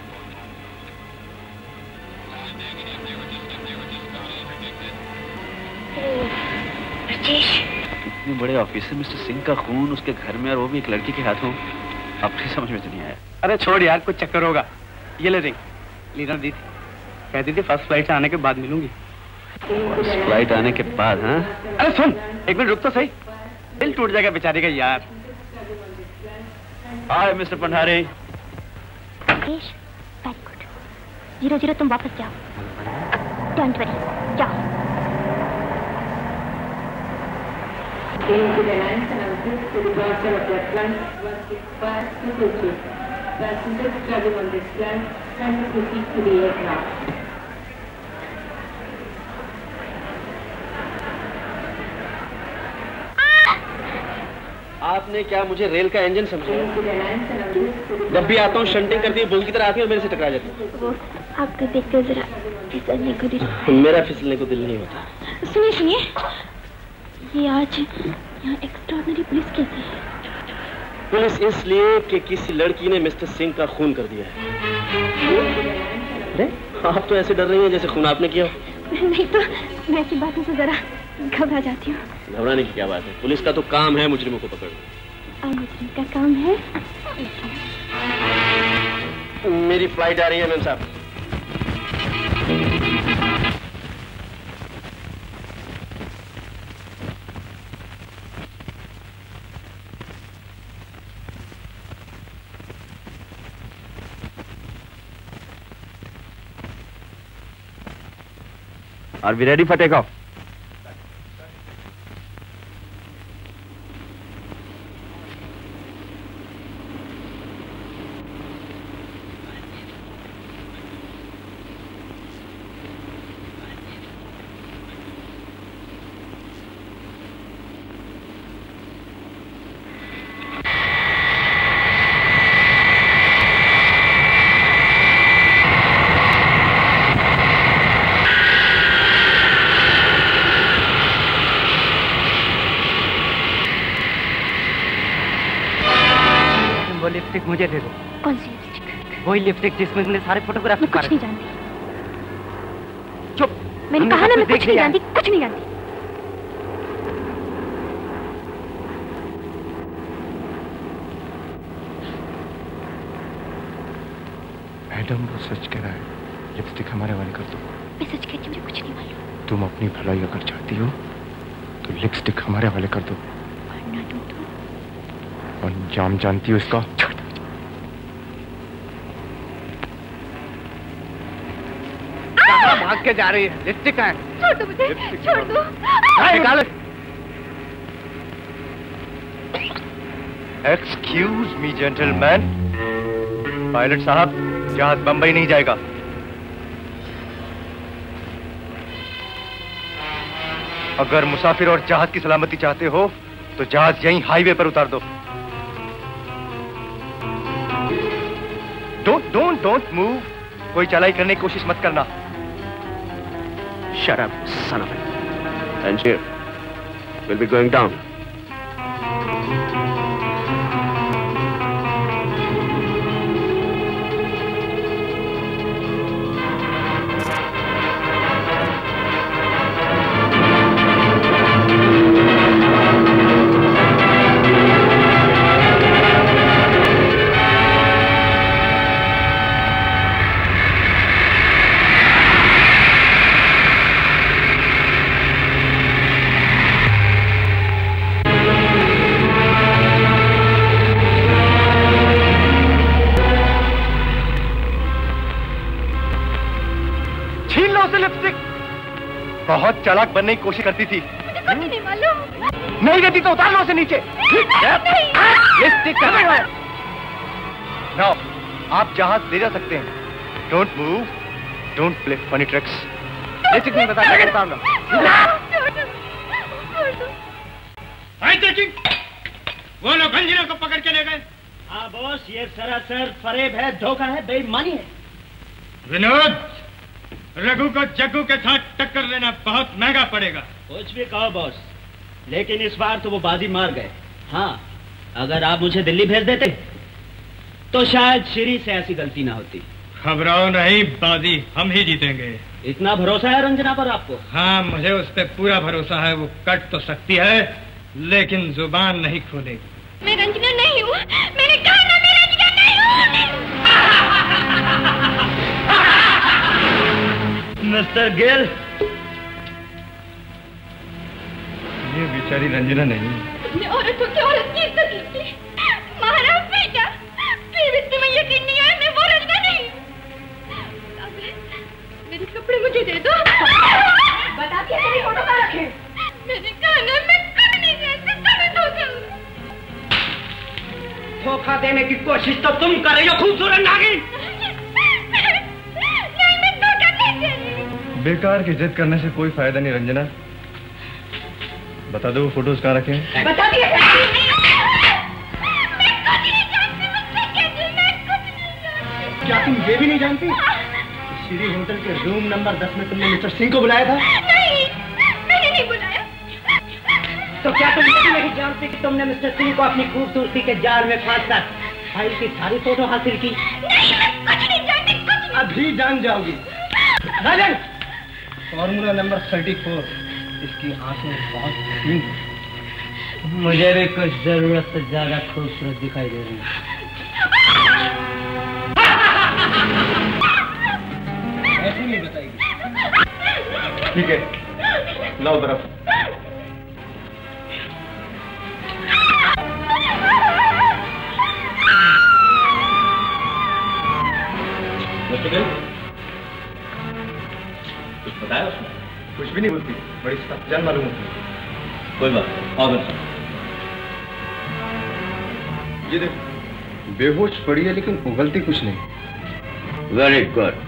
इतने बड़े ऑफिसर मिस्टर सिंह का खून उसके घर में और वो भी एक लड़की के हाथों, अपनी समझ में तो नहीं आया। अरे छोड़ यार, कुछ चक्कर होगा। ये ले रिंग, लीना दी थी, कहती थी फर्स्ट फ्लाइट से आने के बाद मिलूंगी। फर्स्ट फ्लाइट आने के बाद? हाँ, अरे सुन, एक मिनट रुक तो सही, दिल टूट जाएगा बेचारे का यार। Hi mister Pandari. Rakesh, very good. Zero zero तुम वापस जाओ, डोंट वरी, जाओ। Into the lines and assist to the departure of the flight one six five to Kochi. Passengers traveling on this flight kindly proceed to the aircraft. आपने क्या मुझे rail का engine समझा? जब भी आता हूँ शंटिंग करती है, बुल की तरह आती है और मेरे से टकरा जाती है। वो आपको देखकर जरा फिसलने को दिल, मेरा फिसलने को दिल नहीं होता। सुनिए सुनिए, ये आज यहाँ एक्स्ट्राऑर्डिनरी पुलिस कैसी है? पुलिस इसलिए कि किसी लड़की ने मिस्टर सिंह का खून कर दिया है। अरे आप तो ऐसे डर रही हैं जैसे खून आपने किया। नहीं तो मैं ऐसी बातों से जरा घबरा जाती हूँ। घबराने की क्या बात है, पुलिस का तो काम है मुजरिमों को पकड़ना। और मुजरिम का काम है? मेरी फ्लाइट आ रही है मैम साहब। Are we ready for takeoff? Lipstick मुझे दे दो। कौन सी लिपस्टिक? वही लिपस्टिक जिसमें तुमने सारे फोटोग्राफ मैं कुछ नहीं जानती। चुप, मैंने कहा ना मैं कुछ नहीं जानती, कुछ नहीं जानती। मैडम वो सच कह रहा है, लिपस्टिक हमारे वाले कर दो। मैं सच कहती हूँ, मुझे कुछ नहीं मालूम। तुम अपनी भलाई अगर चाहती हो तो लिपस्टिक हमारे वाले कर दो। अंजाम जानती हो इसका? भाग के जा रही है, लिपस्टिक है। छोड़ दो मुझे, छोड़ दो। निकालो। एक्सक्यूज मी जेंटलमैन, पायलट साहब, जहाज बंबई नहीं जाएगा। अगर मुसाफिर और जहाज की सलामती चाहते हो तो जहाज यहीं हाईवे पर उतार दो। डोंट डोंट डोंट मूव, कोई चलाई करने की कोशिश मत करना। Shut up, son of a... Tangier, we'll be going down. बहुत चालाक बनने की कोशिश करती थी। मुझे कुछ नहीं मालूम। नहीं देती तो उतार लो उसे नीचे। नाउ आप जहाज ले जा सकते हैं। Don't move, don't play funny tricks. नहीं बता, वो लोग रंजना को पकड़ के ले गए। हाँ बॉस, ये सरासर फरेब है, धोखा है, बेईमानी है। विनोद, रघु को जग्गू के साथ टक्कर लेना बहुत महंगा पड़ेगा। कुछ भी कहो बॉस, लेकिन इस बार तो वो बाजी मार गए। हाँ, अगर आप मुझे दिल्ली भेज देते तो शायद श्री से ऐसी गलती ना होती। घबराओ नहीं, बाजी हम ही जीतेंगे। इतना भरोसा है रंजना पर आपको? हाँ, मुझे उस पर पूरा भरोसा है। वो कट तो सकती है लेकिन जुबान नहीं खोलेगी। मैं रंजना नहीं हूँ, मैंने कहा ना मैं रंजना नहीं हूँ। मिस्टर गिल, ये बेचारी रंजना नहीं। तुमने औरतों की औरत की इज्जत लूटी, मारा बेटा, फिर भी तुम्हें यकीन नहीं आया मैं वो रंजना नहीं। मेरे कपड़े मुझे दे दो। बता दिया तेरी फोटो कहाँ रखे? मैंने कहा ना मैं कभी नहीं जानती, कभी धोखा। धोखा देने की कोशिश तो तुम कर रही हो खूबसूरत नागिन। नहीं, मैं धोखा नहीं दे रही। बेकार की जिद करने से कोई फायदा नहीं रंजना। बता दो वो फोटोज कहाँ रखे हैं? बता दिया। क्या तुम ये भी नहीं जानती? श्री होटल के रूम नंबर दस में तुमने मिस्टर सिंह को बुलाया था? नहीं, मैंने नहीं बुलाया। तो क्या तुम ये भी नहीं जानती कि तुमने मिस्टर सिंह को अपनी खूबसूरती के जाल में फांस कर फाइल की सारी फोटो हासिल की? नहीं, मैं कुछ नहीं जानती, कुछ नहीं। अभी जान जाओगी। Rajan, formula number thirty four, इसकी आंखें बहुत हसीन हैं। मुझे भी कुछ जरूरत से ज्यादा खूबसूरत दिखाई दे रही है। ऐसी नहीं बताएगी। ठीक है, लाओ बर्फ। कुछ बताया उसने? कुछ भी नहीं बोलती, बड़ी सख्त जान मालूम होती। कोई बात नहीं, और बता। ये देखो, बेहोश पड़ी है लेकिन उगलती कुछ नहीं। Very good.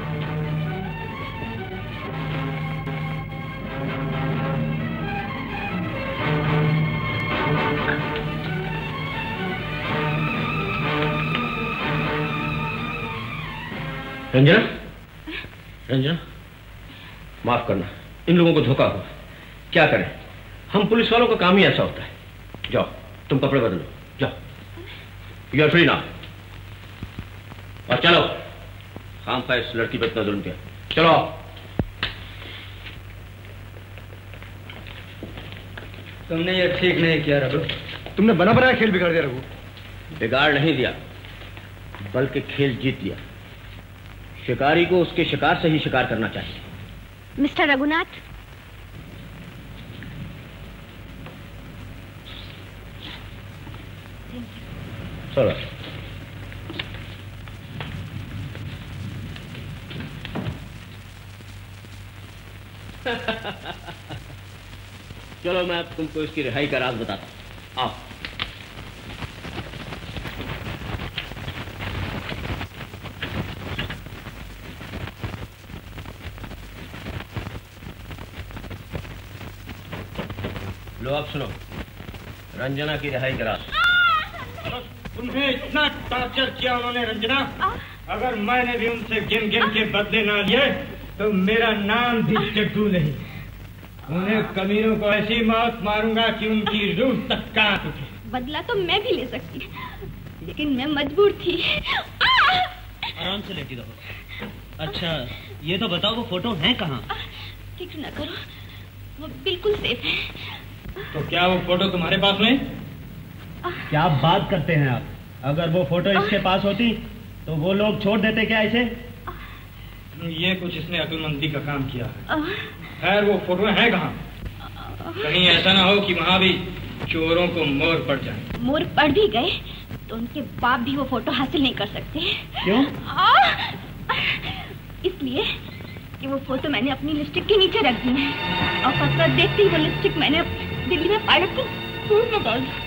रंजना, रंजना, माफ करना, इन लोगों को धोखा हुआ। क्या करें, हम पुलिस वालों का काम ही ऐसा होता है। जाओ, तुम कपड़े बदलो, जाओ। You are free now. और चलो, खाम खा इस लड़की पर इतना जुल्म किया। चलो। तुमने ये ठीक नहीं किया रघु। तुमने बना बनाया खेल बिगाड़ दिया रघु। बिगाड़ नहीं दिया, बल्कि खेल जीत लिया। शिकारी को उसके शिकार से ही शिकार करना चाहिए। मिस्टर रघुनाथ, चलो। चलो, मैं अब तुमको इसकी रिहाई का राज बताता हूं। आओ। लो, अब सुनो, रंजना की रिहाई का राज। तुम्हें इतना टॉर्चर किया उन्होंने रंजना, अगर मैंने भी उनसे गिन गिन के बदले ना लिए तो मेरा नाम भी जग्गू नहीं। उन्हें कमीनों को ऐसी मौत मारूंगा कि उनकी रूह तक कांप उठे। बदला तो मैं भी ले सकती, लेकिन मैं मजबूर थी। आराम से लेटी रहो। अच्छा, ये तो बताओ वो फोटो है कहाँ? फिक्र न करो, वो बिल्कुल सेफ है। तो क्या वो फोटो तुम्हारे पास नहीं? क्या बात करते हैं आप? अगर वो फोटो इसके पास होती तो वो लोग छोड़ देते क्या इसे? ये कुछ इसने अक्लमंदी का काम किया। खैर, वो फोटो है कहाँ? कहीं ऐसा ना हो कि वहाँ भी चोरों को मोर पड़ जाए। मोर पड़ भी गए तो उनके बाप भी वो फोटो हासिल नहीं कर सकते। क्यों? इसलिए कि वो फोटो मैंने अपनी लिपस्टिक के नीचे रख दी है और फसला देखते ही वो लिपस्टिक मैंने दिल्ली में पायलट को दूर में डाल दी।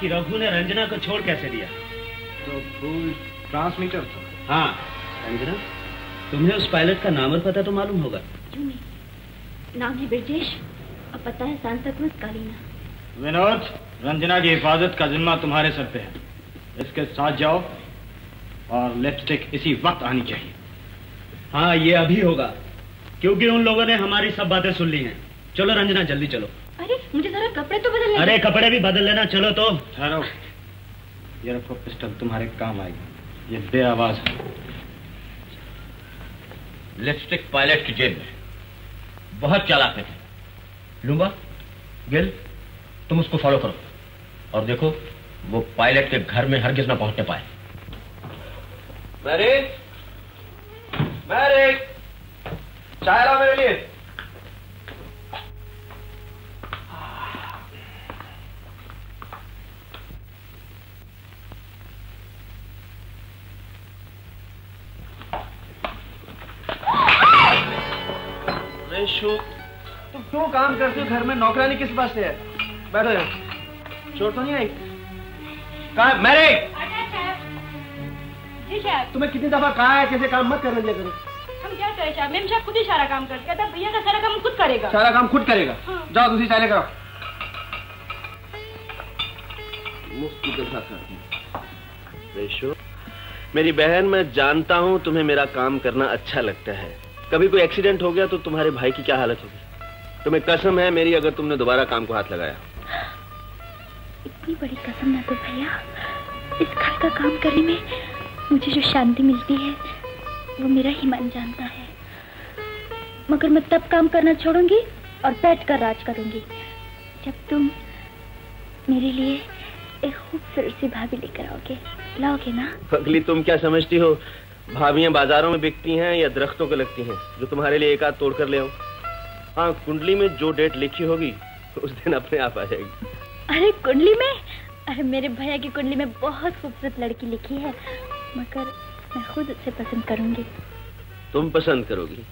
कि रघु ने रंजना को छोड़ कैसे दिया? तो भूल ट्रांसमीटर था। हाँ रंजना, तुम्हें उस पायलट का नाम और पता तो मालूम होगा। क्यों नहीं? नाम है ब्रजेश और पता है सांता क्रूज कालीना। विनोद, रंजना की हिफाजत का जिम्मा तुम्हारे सर पे है। इसके साथ जाओ और लिपस्टिक इसी वक्त आनी चाहिए। हाँ ये अभी होगा, क्योंकि उन लोगों ने हमारी सब बातें सुन ली हैं। चलो रंजना जल्दी चलो। अरे मुझे जरा कपड़े तो बदलने। अरे कपड़े भी बदल लेना। चलो तो। ठहरो, ये रखो पिस्टल, तुम्हारे काम आएगी। ये बे आवाज है। लिपस्टिक पायलट की जेब में। बहुत चालाक है। लूंगा गिल, तुम उसको फॉलो करो और देखो वो पायलट के घर में हरगिज ना पहुंचने पाए। मैरी, मैरी, चाय लाओ मेरे लिए। रेशु, तुम क्यों काम करते हो घर में? नौकरानी किस पास से है? बैठो यहाँ। चोट तो नहीं आई? कहा मैरी? जी साहब। तुम्हें कितनी दफा कहा है कैसे काम मत करने दिया करो। हम क्या करें साहब? मेम साहब खुद ही सारा काम करते हैं। भैया का सारा काम खुद करेगा। सारा काम खुद करेगा? हाँ। जाओ दूसरी चाय लेकर आओ। मुफ्त की दफा करती हूँ। रेशो, मेरी बहन, मैं जानता हूँ तुम्हें मेरा काम करना अच्छा लगता है। कभी कोई एक्सीडेंट हो गया तो तुम्हारे भाई की क्या हालत होगी? तुम्हें कसम है मेरी, अगर तुमने दोबारा काम को हाथ लगाया। इतनी बड़ी कसम ना तो भैया। इस घर का काम करने में मुझे जो शांति मिलती है वो मेरा ही मन जानता है। मगर मैं तब काम करना छोड़ूंगी और बैठ कर राज करूंगी जब तुम मेरे लिए एक खूबसूरत सी भाभी लेकर आओगे। लाओगे ना? अगली तुम क्या समझती हो भाभियां बाजारों में बिकती हैं या दरख्तों को लगती हैं जो तुम्हारे लिए एक आध तोड़ कर ले आओ? हाँ, कुंडली में जो डेट लिखी होगी उस दिन अपने आप आ जाएगी। अरे कुंडली में? अरे मेरे भैया की कुंडली में बहुत खूबसूरत लड़की लिखी है, मगर मैं खुद उसे पसंद करूंगी। तुम पसंद करोगी?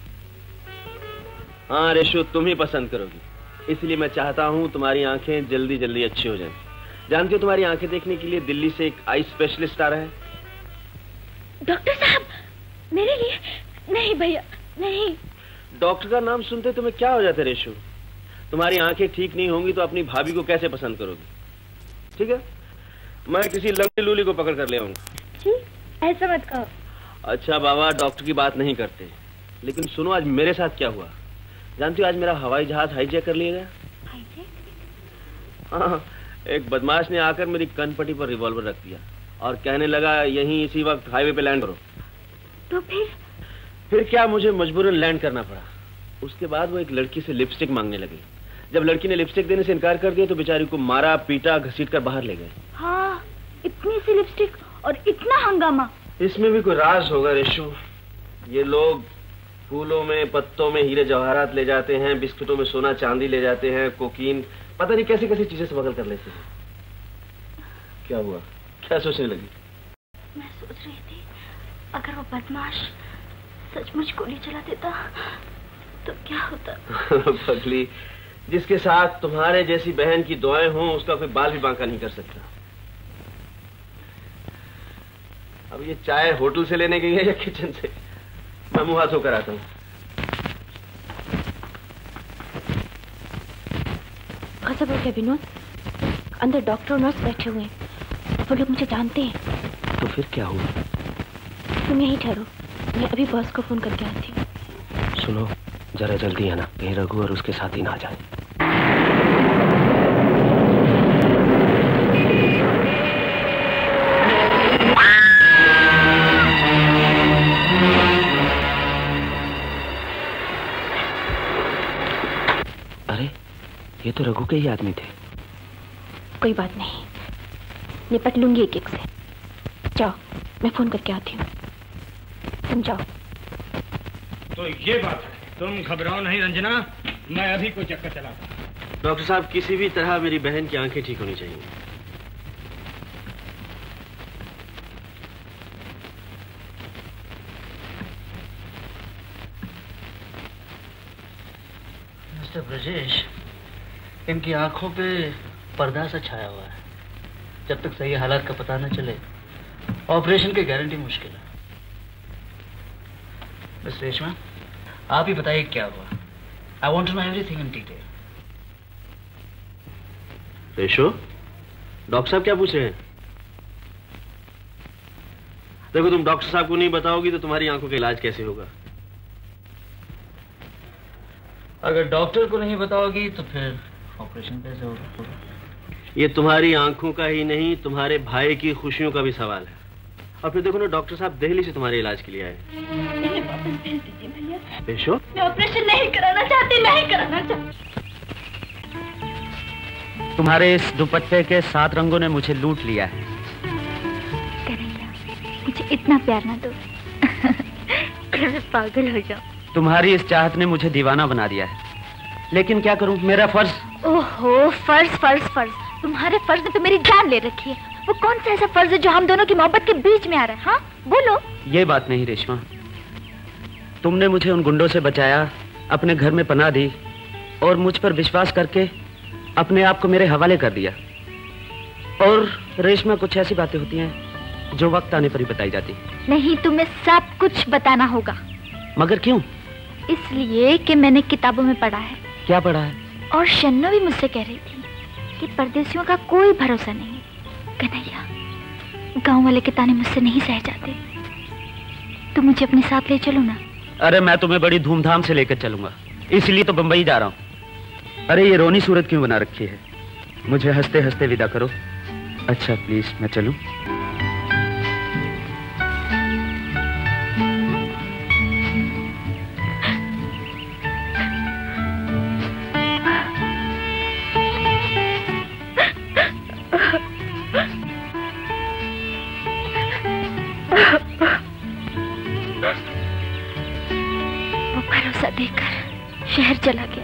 हाँ रेशो, तुम ही पसंद करोगी। इसलिए मैं चाहता हूँ तुम्हारी आंखें जल्दी जल्दी अच्छी हो जाएं। जानती हो तुम्हारी आंखें देखने के लिए दिल्ली से एक आई स्पेशलिस्ट आ रहा है। डॉक्टर साहब, मेरे लिए? नहीं भैया, नहीं। डॉक्टर का नाम सुनते तुम्हें क्या हो जाता है रेशो? तुम्हारी आंखें ठीक नहीं होंगी तो अपनी भाभी को कैसे पसंद करोगी? ठीक है, मैं किसी लंगड़ी लूली को पकड़ कर ले आऊंगा। जी, ऐसा मत कहो। अच्छा बाबा, डॉक्टर की बात नहीं करते, लेकिन सुनो आज मेरे साथ क्या हुआ। जानती हो आज मेरा हवाई जहाज हाईजैक कर लिया गया। हाईजैक? हाँ, एक बदमाश ने आकर मेरी कनपट्टी पर रिवॉल्वर रख दिया और कहने लगा यहीं इसी वक्त हाईवे पे लैंड करो। तो फिर? फिर क्या, मुझे मजबूरन लैंड करना पड़ा। उसके बाद वो एक लड़की से लिपस्टिक मांगने लगी। जब लड़की ने लिपस्टिक देने से इनकार कर दिया तो बेचारी को मारा पीटा घसीट कर बाहर ले गए। हाँ, इतनी सी लिपस्टिक और इतना हंगामा। इसमें भी कोई राज होगा रेशु। ये लोग फूलों में पत्तों में हीरे जवाहरात ले जाते हैं, बिस्कुटों में सोना चांदी ले जाते हैं, कोकीन, पता नहीं कैसी कैसी चीजें स्मगल कर लेते हैं। क्या हुआ, क्या सोचने लगी? मैं सोच रही थी अगर वो बदमाश सचमुच गोली चला देता तो क्या होता। पगली, जिसके साथ तुम्हारे जैसी बहन की दुआएं हों उसका कोई बाल भी बांका नहीं कर सकता। अब ये चाय होटल से लेने गई है या किचन से? मैं मुंह हाथ होकर आता हूँ। गजब हो गया विनोद, अंदर डॉक्टर और नर्स बैठे हुए हैं, वो लोग मुझे जानते हैं। तो फिर क्या हुआ? तुम यहीं ठहरो, मैं अभी बॉस को फोन करके आती हूँ। सुनो, जरा जल्दी आना, कहीं रघु और उसके साथी ना आ जाए। अरे, ये तो रघु के ही आदमी थे। कोई बात नहीं, निपट लूंगी एक एक से। जाओ, मैं फोन करके आती हूँ, तुम जाओ। तो ये बात है, तुम घबराओ नहीं रंजना, मैं अभी कोई चक्कर चलाता हूं। डॉक्टर साहब, किसी भी तरह मेरी बहन की आंखें ठीक होनी चाहिए। मिस्टर ब्रजेश, इनकी आंखों पे पर्दा सा छाया हुआ है। जब तक सही हालात का पता न चले ऑपरेशन की गारंटी मुश्किल है। मिस रेशमा, आप ही बताइए क्या हुआ। I want to know everything in detail. Resho, doctor साहब क्या पूछ रहे हैं? देखो, तुम डॉक्टर साहब को नहीं बताओगी तो तुम्हारी आंखों का इलाज कैसे होगा? अगर डॉक्टर को नहीं बताओगी तो फिर ऑपरेशन कैसे होगा? ये तुम्हारी आंखों का ही नहीं, तुम्हारे भाई की खुशियों का भी सवाल है। और फिर देखो ना, डॉक्टर साहब दिल्ली से तुम्हारे इलाज के लिए आए। इन्हें वापस भेज दीजिए भैया। रेशो, मैं ऑपरेशन नहीं कराना चाहती, नहीं कराना चाहती। तुम्हारे इस दुपट्टे के सात रंगों ने मुझे लूट लिया है। कन्हैया, मुझे इतना प्यार ना दो। मैं पागल हो जाऊं। तुम्हारी इस चाहत ने मुझे दीवाना बना दिया है, लेकिन क्या करूं, मेरा फर्ज। ओहो, फर्ज फर्ज फर्ज, तुम्हारे फर्ज ने तो मेरी जान ले रखी है। वो कौन सा ऐसा फर्ज है जो हम दोनों की मोहब्बत के बीच में आ रहा है? हाँ बोलो। ये बात नहीं रेशमा, तुमने मुझे उन गुंडों से बचाया, अपने घर में पनाह दी और मुझ पर विश्वास करके अपने आप को मेरे हवाले कर दिया। और रेशमा, कुछ ऐसी बातें होती हैं जो वक्त आने पर ही बताई जाती। नहीं, तुम्हें सब कुछ बताना होगा। मगर क्यों? इसलिए कि मैंने किताबों में पढ़ा है। क्या पढ़ा है? और शन्नो भी मुझसे कह रही थी कि परदेसियों का कोई भरोसा नहीं। कन्हैया, गांव वाले के ताने मुझसे नहीं सह जाते। तुम मुझे अपने साथ ले चलो ना। अरे मैं तुम्हें बड़ी धूमधाम से लेकर चलूंगा, इसलिए तो बंबई जा रहा हूँ। अरे ये रोनी सूरत क्यों बना रखी है? मुझे हंसते हंसते विदा करो। अच्छा प्लीज, मैं चलूं? वो भरोसा देकर शहर चला गया।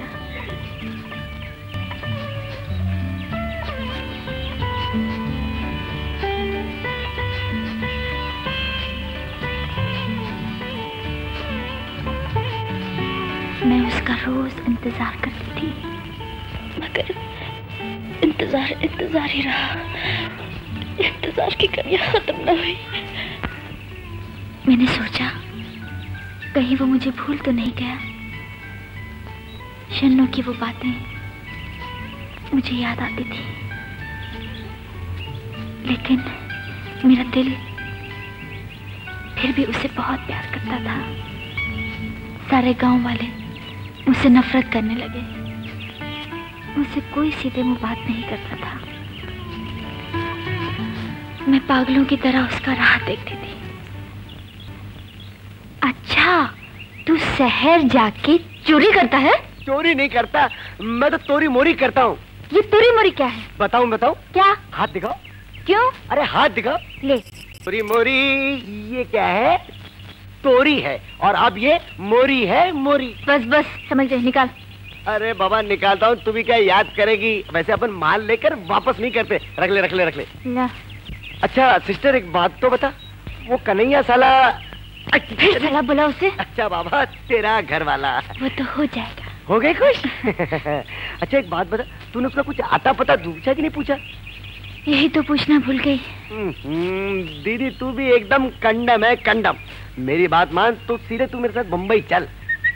मैं उसका रोज इंतजार करती थी, मगर इंतजार इंतजार ही रहा। इंतजार की कमियां खत्म न हुई। मैंने सोचा कहीं वो मुझे भूल तो नहीं गया। शन्नो की वो बातें मुझे याद आती थी, लेकिन मेरा दिल फिर भी उसे बहुत प्यार करता था। सारे गांव वाले मुझसे नफरत करने लगे। मुझसे कोई सीधे मुंह बात नहीं करता था। मैं पागलों की तरह उसका राह देखती थी। अच्छा, तू शहर जाके चोरी करता है? चोरी नहीं करता, मैं तो तोरी मोरी करता हूँ। ये तोरी मोरी क्या है? बताऊं बताऊं? क्या? हाथ दिखाओ। क्यों? अरे हाथ दिखाओ। ले। तोरी मोरी ये क्या है? तोरी है, और अब ये मोरी है, मोरी। बस बस समझ गई, निकाल। अरे बाबा निकालता हूँ, तू भी क्या याद करेगी? वैसे अपन माल लेकर वापस नहीं करते। रख ले रख ले रख ले। ना। अच्छा सिस्टर, एक बात तो बता, वो कन्हैया साला फिर साला बोला उसे? अच्छा बाबा, तेरा घर वाला वो तो हो जाएगा। हो गए खुश? अच्छा एक बात बता, तूने उसका कुछ आता पता पूछा कि नहीं पूछा? यही तो पूछना भूल गई। दीदी तू भी एकदम कंडम है, कंडम। मेरी बात मान, तो सीधे तू मेरे साथ बम्बई चल।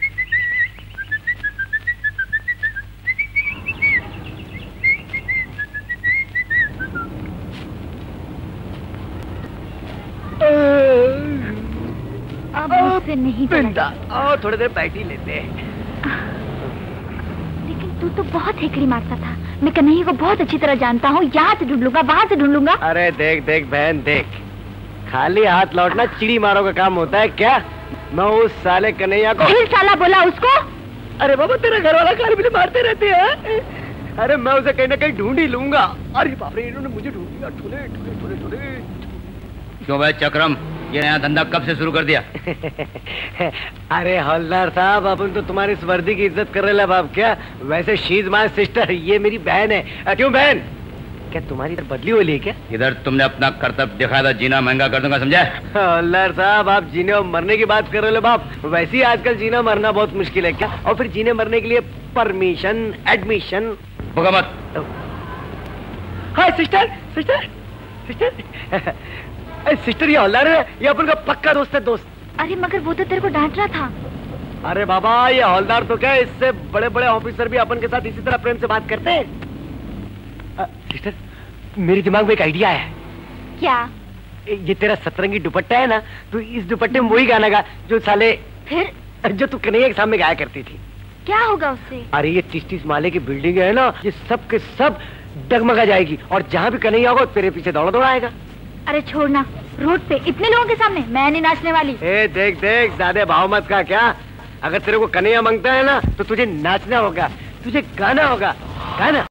अब मुझसे नहीं बिंदा, आओ थोड़ी देर बैठी लेते हैं। लेकिन तू तो बहुत हेकड़ी मारता था। मैं कन्हैया को बहुत अच्छी तरह जानता हूँ। यहाँ से ढूंढ लूंगा, वहाँ से ढूंढ लूंगा। अरे देख देख बहन देख, खाली हाथ लौटना चिड़ी मारो का काम होता है क्या? मैं उस साले कन्हैया को। फिर साला बोला उसको? अरे बाबा, तेरा घर वाला खाली मुझे मारते रहते हैं। अरे मैं उसे कहीं ना कहीं ढूंढ ही लूंगा। अरे बाप रे, इन्होंने मुझे ढूंढ लिया। ठुले ठुले ठुले ठुले। क्यों भाई चक्रम, ये नया धंधा कब से शुरू कर दिया? अरे हवलदार साहब, अपन तो तुम्हारी इस वर्दी की इज्जत कर रहे बाप। क्या वैसे शी इज माय सिस्टर, ये मेरी बहन है। क्यों बहन, क्या तुम्हारी इधर बदली हो ली है क्या? इधर तुमने अपना कर्तव्य दिखाया था, जीना महंगा कर दूंगा, समझा? हवलदार साहब, आप जीने और मरने की बात कर रहे हो बाप। वैसे ही आजकल जीना मरना बहुत मुश्किल है क्या? और फिर जीने मरने के लिए परमिशन, एडमिशन। होगा मत। Hi sister, sister sister sister ये हौलदार है, ये अपन का पक्का दोस्त है दोस्त। अरे मगर वो तो तेरे को डांट रहा था। अरे बाबा ये हौलदार तो क्या, इससे बड़े बड़े ऑफिसर भी अपन के साथ इसी तरह प्रेम से बात करते हैं। सिस्टर मेरे दिमाग में एक आइडिया है। क्या? ये तेरा सतरंगी दुपट्टा है ना, तू इस दुपट्टे में वही गाना गा जो साले फिर जो तू कन्हैया के सामने गाया करती थी। क्या होगा उससे? अरे ये तीस तीस माले की बिल्डिंग है ना, ये सब के सब डगमगा जाएगी और जहाँ भी कन्हैया होगा तेरे पीछे दौड़ा दौड़ा आएगा। अरे छोड़ना, रोड पे इतने लोगों के सामने मैं नहीं नाचने वाली। ए देख देख ज्यादा भाव मत का क्या, अगर तेरे को कन्हैया मांगता है ना तो तुझे नाचना होगा, तुझे गाना होगा, गाना।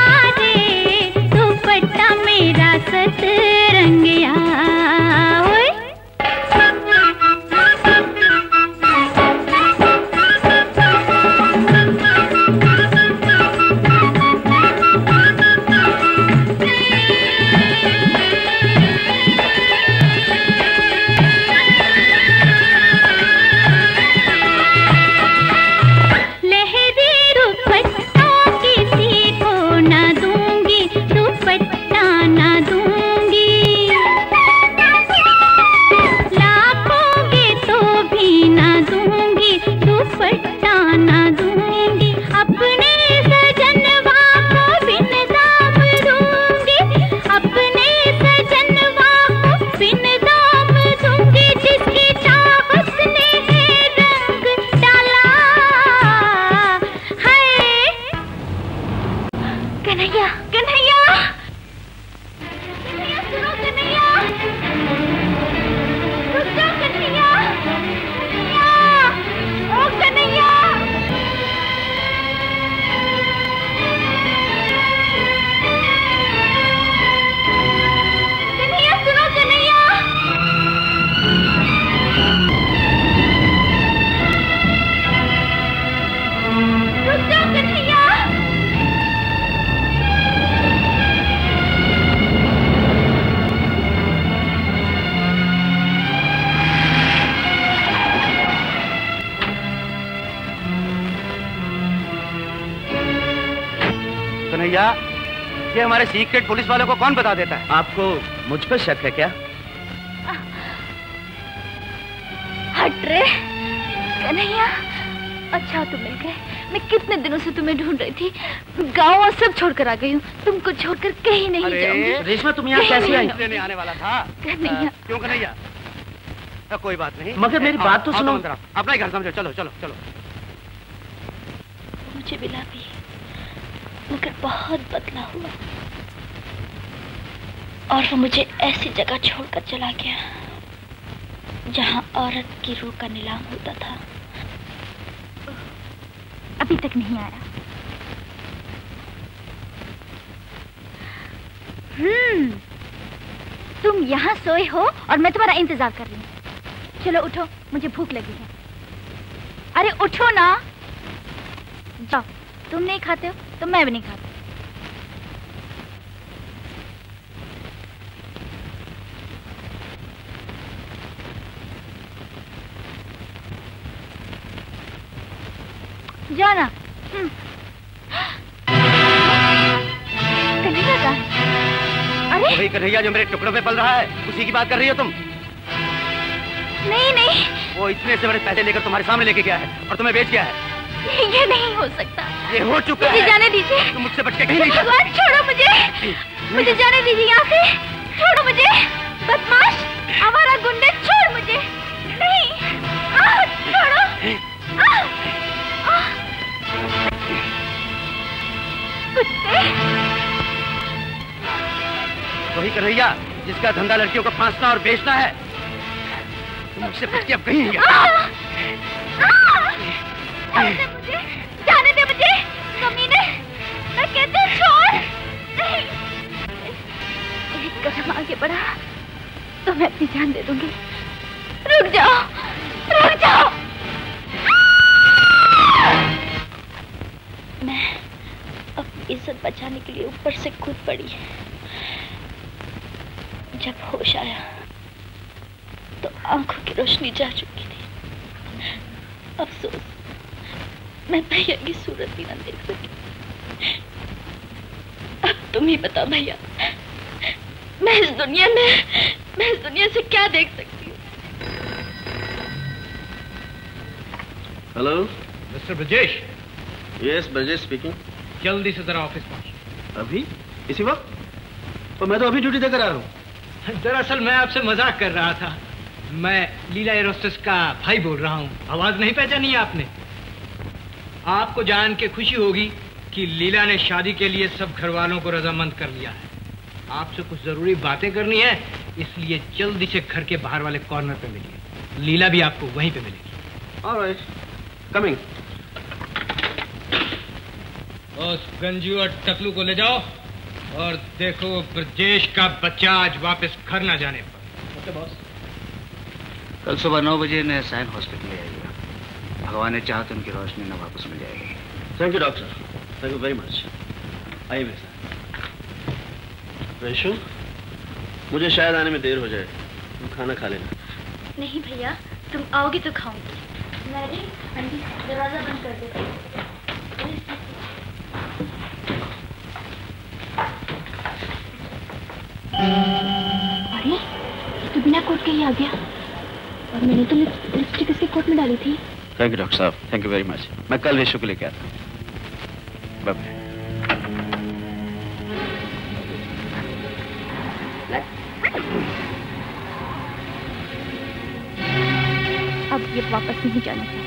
सतरंगिया रे दुपट्टा मेरा सतरंगिया। ओए कन्हैया, कन्हैया, कन्हैया सुनो कन्हैया, रुक जाओ कन्हैया, कन्हैया, ओ कन्हैया, कन्हैया सुनो कन्हैया, रुक जाओ कन्हैया। कन्हैया, ये हमारे सीक्रेट पुलिस वालों को कौन बता देता है? आपको मुझ पर शक है क्या? हट रे कन्हैया, अच्छा तुम मिल गए। मैं कितने दिनों से तुम्हें ढूंढ रही थी। गाँव और सब छोड़कर आ गई हूँ। तुमको छोड़कर कहीं नहीं जाऊंगी। रेशमा, तुम यहाँ कैसे आई? नहीं आने वाला था। कन्हैया, क्यों कन्हैया? कोई बात नहीं, मगर मेरी बात तो सुनो। अपना ही घर समझो। चलो चलो चलो। मुझे मिला भी, मगर बहुत बदला हुआ, और वो मुझे ऐसी जगह छोड़कर चला गया जहां औरत की रूह का नीलाम होता था। अभी तक नहीं आया। हम्म, तुम यहाँ सोए हो और मैं तुम्हारा इंतजार कर रही हूँ। चलो उठो, मुझे भूख लगी है। अरे उठो ना। जाओ, तुम नहीं खाते हो तो मैं भी नहीं खाती। जाओ ना। कन्हैया का? अरे वही कन्हैया जो मेरे टुकड़ों पे पल रहा है, उसी की बात कर रही हो तुम? नहीं नहीं, वो इतने से बड़े पैसे लेकर तुम्हारे सामने लेके गया है और तुम्हें बेच गया है। ये नहीं हो सकता। ये हो चुका मुझे है। जाने दीजिए। तुम मुझसे बच के कहीं नहीं जा भगवान, छोड़ो मुझे। मुझे जाने दीजिए यहाँ से। छोड़ो मुझे, बदमाश, आवारा गुंडे, छोड़ मुझे। नहीं, आ, छोड़ो। आ, आ, कुत्ते। वही कन्हैया जिसका धंधा लड़कियों को फांसना और बेचना है। तुम मुझसे बच के अब कहीं नहीं जा। जाने दे मुझे, जाने दे मुझे, कमीने, मैं कहती हूँ छोड़। नहीं, एक कदम आगे बढ़ा तो मैं अपनी जान दे दूंगी। रुक जाओ, रुक जाओ। मैं अपनी इज्जत बचाने के लिए ऊपर से कूद पड़ी। जब होश आया तो आंखों की रोशनी जा चुकी थी। अफसोस, मैं भैया की सूरत भी ना देख सकी। अब तुम ही बताओ भैया, मैं इस दुनिया में मैं इस दुनिया से क्या देख सकती हूँ? Hello mister Brajesh. Yes, Brajesh speaking. जल्दी से जरा ऑफिस पहुंच। अभी? इसी वक्त? तो मैं तो अभी ड्यूटी देकर आ रहा हूँ। दरअसल मैं आपसे मजाक कर रहा था। मैं लीला एरोस्टेस का भाई बोल रहा हूँ। आवाज नहीं पहचानी आपने? आपको जान के खुशी होगी कि लीला ने शादी के लिए सब घर वालों को रजामंद कर लिया है। आपसे कुछ जरूरी बातें करनी है, इसलिए जल्दी से घर के बाहर वाले कॉर्नर पे मिलिए। लीला भी आपको वहीं पे मिलेगी। Alright, coming. उस गंजू और टकलू को ले जाओ और देखो ब्रजेश का बच्चा आज वापस घर ना जाने पर। Okay boss. कल सुबह नौ बजे नए साइन हॉस्पिटल ले आइएगा। भगवान ने चाहा तो उनकी रोशनी न वापस मिल जाएगी। Thank you doctor, thank you very much. आइए मेरे साथ। वैशु, मुझे शायद आने में देर हो जाए, तुम खाना खा लेना। नहीं भैया, तुम आओगे तो खाऊंगी। मैरी, आंटी, दरवाजा बंद कर दो। अरे, ये तो बिना कोट के ही आ गया। और मैंने तो लिपस्टिक इसके कोट में डाली थी। थैंक यू डॉक्टर साहब, थैंक यू वेरी मच। मैं कल रेशो को लेके आता हूँ। Bye bye. अब ये वापस नहीं जाना चाहिए।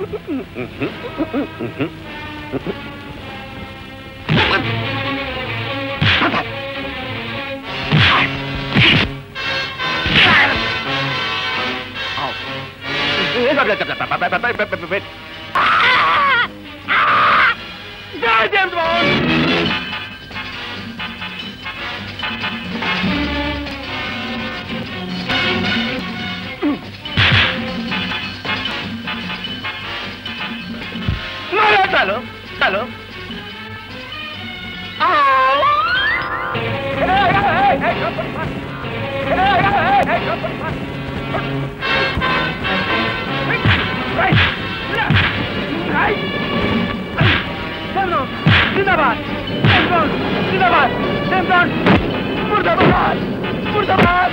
James Bond. मारो, चलो चलो। जिंदाबाद जिंदाबाद मुर्दाबाद मुर्दाबाद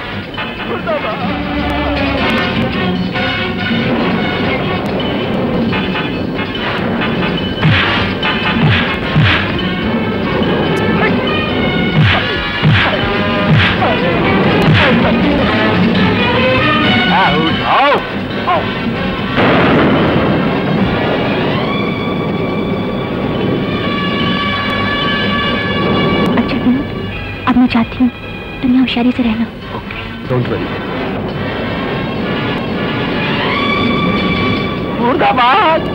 अब मैं चाहती हूँ तुम यहाँ होशियारी से रहना। Don't worry. मुर्दाबाद।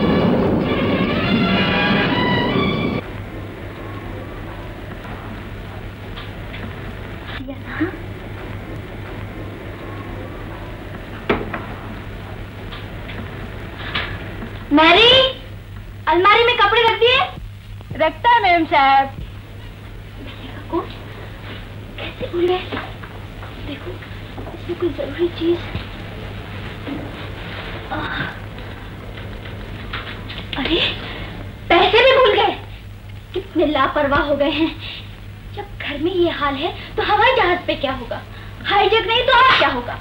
मैरी, अलमारी में कपड़े रख दिए? रखता है मैम साहब। कैसे भूल गए? देखो इसमें कोई जरूरी चीज। अरे पैसे भी भूल गए। कितने लापरवाह हो गए हैं। जब घर में ये हाल है तो हवाई जहाज पे क्या होगा? हाईजैक नहीं तो और क्या होगा?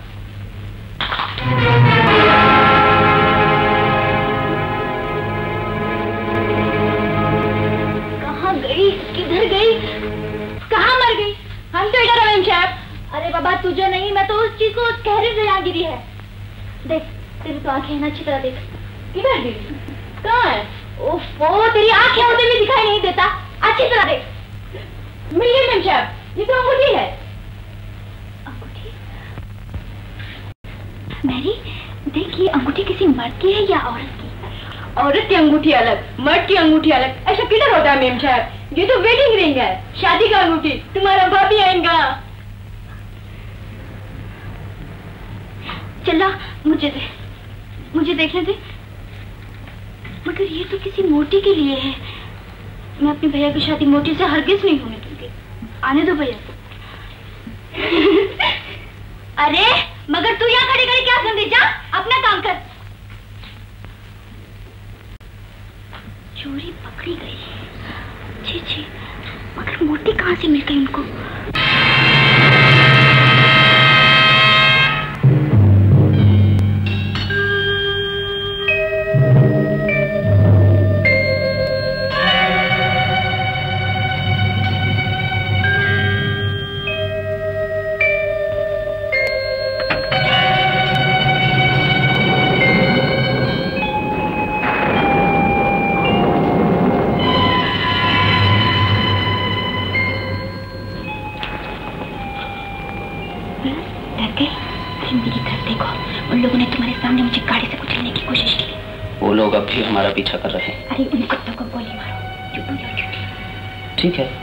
कहाँ गई? किधर गई? कहाँ मर गई? हम तो इधर हैं साहब। अरे बाबा तुझे नहीं, मैं तो उस चीज को उस कहरे से यहाँ गिरी है। देख तेरी तो आंखें ना अच्छी तरह देख। किधर गिरी? कहाँ है? ओफो तेरी आंखें होते भी दिखाई नहीं देता। अच्छी तरह देख। मिल गई मैम साहब, ये तो अंगूठी है। अंगूठी? मैरी देख ये अंगूठी किसी मर्द की है या औरत की? औरत की अंगूठी अलग, मर्द की अंगूठी अलग। ऐसा किधर होता है मेम साहब? ये तो वेडिंग रिंग है, शादी का अंगूठी। तुम्हारा भाभी आएगा। चला मुझे दे, मुझे देखने दे। मगर ये तो किसी मोटी के लिए है। मैं अपने भैया की शादी मोटी से हरगिज नहीं होने दूंगी। आने दो भैया को। अरे मगर तू यहाँ खड़ी खड़ी क्या सुन? जा अपना काम कर। चोरी पकड़ी गई। छी छी, मगर मोटी कहाँ से मिल गई उनको? लोग अब भी हमारा पीछा कर रहे हैं। अरे उन कुत्तों को गोली मारो। चुप चुप। ठीक है।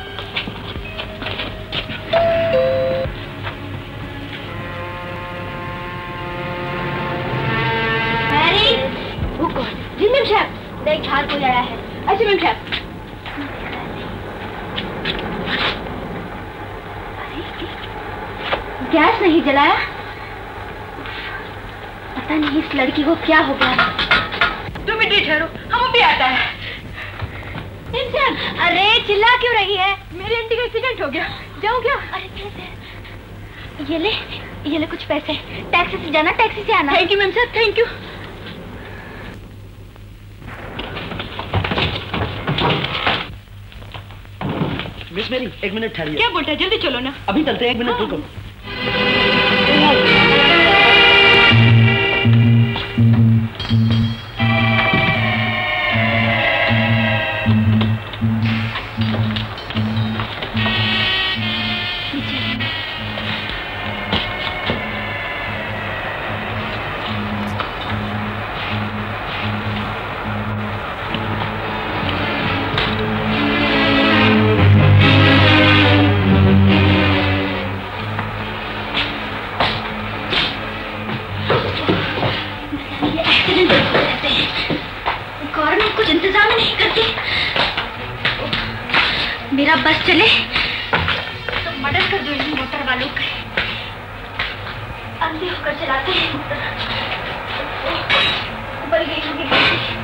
मैरी, वो कौन? जी मैम साहब, देख हाल को आया है। अच्छा मैम साहब। गैस नहीं जलाया? पता नहीं इस लड़की को क्या हो गया। तुम भी ठहरो, हम भी आता है। अरे चिल्ला क्यों रही है? मेरी आंटी का एक्सीडेंट हो गया। जाऊं क्या? अरे कैसे? ये ले, ये ले कुछ पैसे। टैक्सी से जाना, टैक्सी से आना। थैंक यू मैम साहब, थैंक यू। मिस मेरी एक मिनट ठहरिए। क्या बोलता है? जल्दी चलो ना। अभी चलते हैं, एक मिनट रुको। दिन देखते रहते हैं। गवर्नमेंट कुछ इंतजाम नहीं करती। मेरा बस चले तो मदद कर दो इन मोटर वालों के। अंधे होकर चलाते हैं मोटर। उबल गई होगी गाड़ी।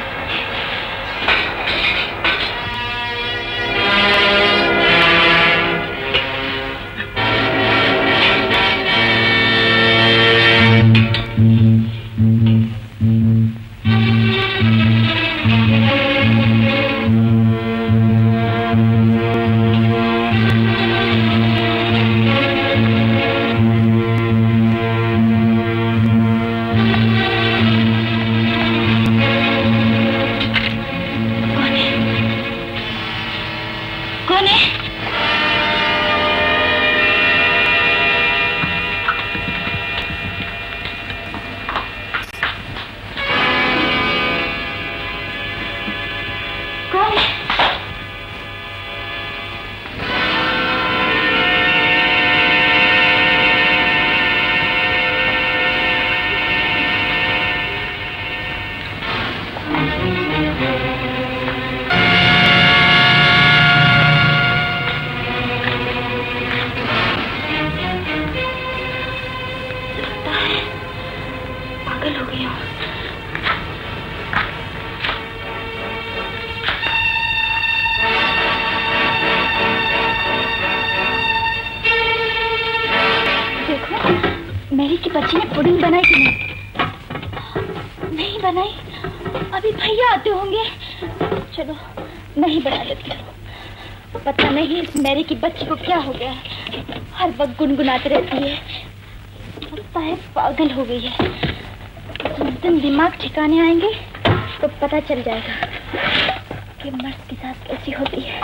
की बच्ची को क्या हो गया? हर वक्त गुनगुनाती रहती है। लगता है पागल हो गई है। जिस दिन दिमाग ठिकाने आएंगे तो पता चल जाएगा कि मर्द के साथ कैसी होती है।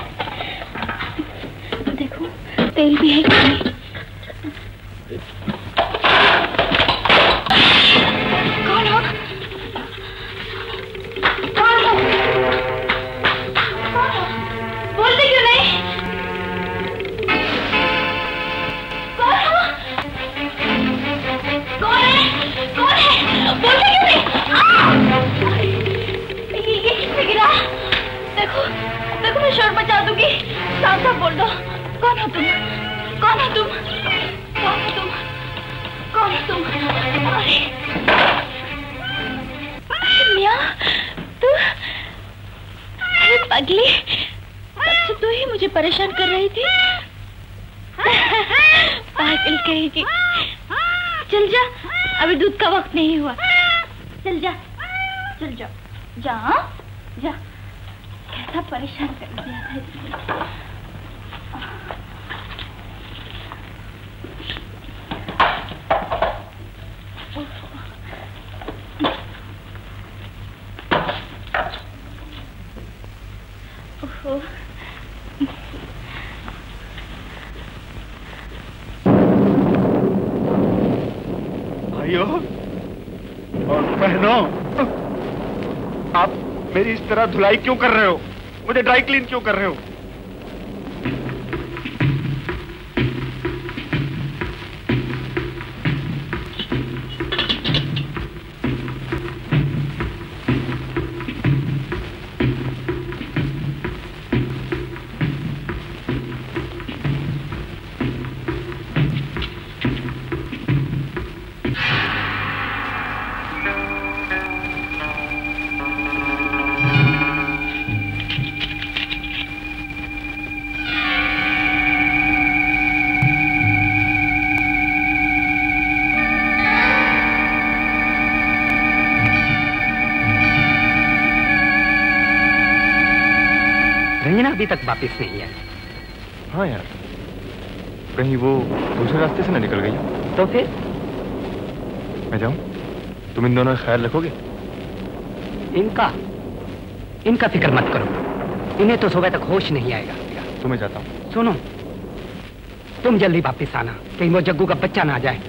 देखो तेल भी है कि नहीं? कौन हो? कौन हो? कौन हो? बोलते क्यों नहीं? बोलते क्यों नहीं? ये ये किससे गिरा? देखो देखो मैं शोर मचा दूंगी। साफ साफ बोल दो। कौन हो तुम? कौन हो तुम? कौन हो तुम? कौन हो तुम? अरे मियां तू अरे पगली, तब से तू ही मुझे परेशान कर रही थी। पागल कहेगी। चल जा, अभी दूध का वक्त नहीं हुआ। चल जा, चल जा, जा, जा। कैसा परेशान कर दिया था इसने। भाइयों और बहनों, आप मेरी इस तरह धुलाई क्यों कर रहे हो? मुझे ड्राई क्लीन क्यों कर रहे हो? अभी तक वापस नहीं आई। हाँ यार, कहीं वो दूसरे रास्ते से ना निकल गई? तो फिर मैं जाऊं? तुम इन दोनों का ख्याल रखोगे? इनका इनका फिक्र मत करो, इन्हें तो सुबह तक होश नहीं आएगा। तो मैं जाता हूँ। सुनो, तुम जल्दी वापस आना, कहीं वो जग्गू का बच्चा ना आ जाए।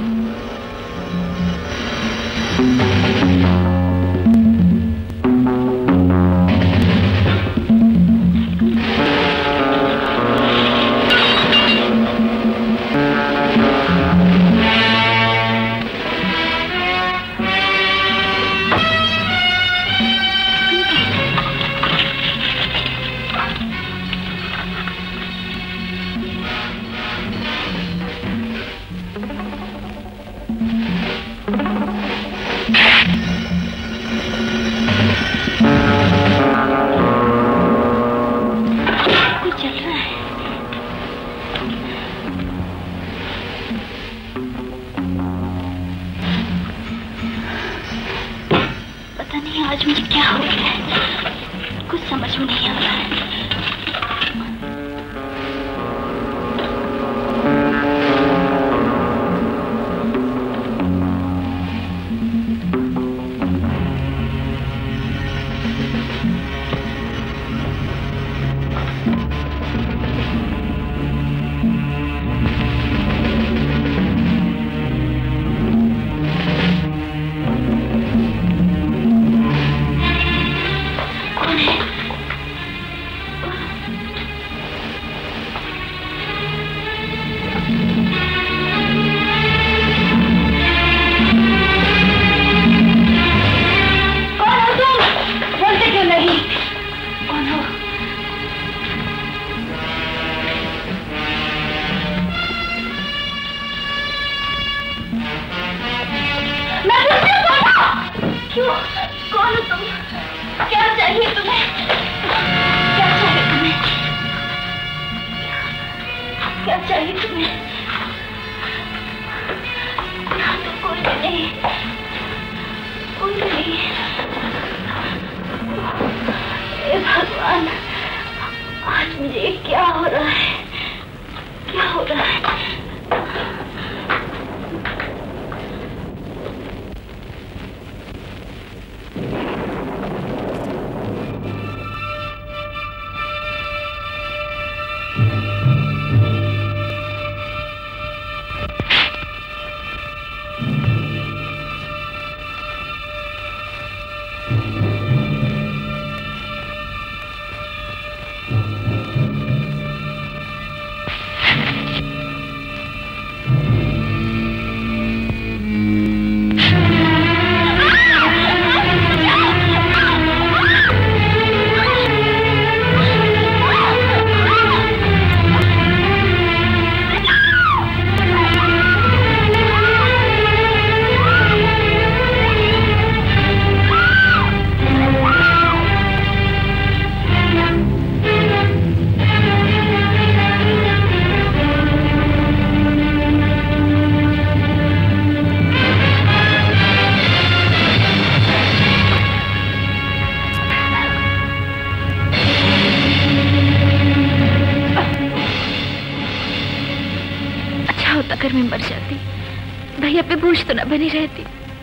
तो न बनी रहती।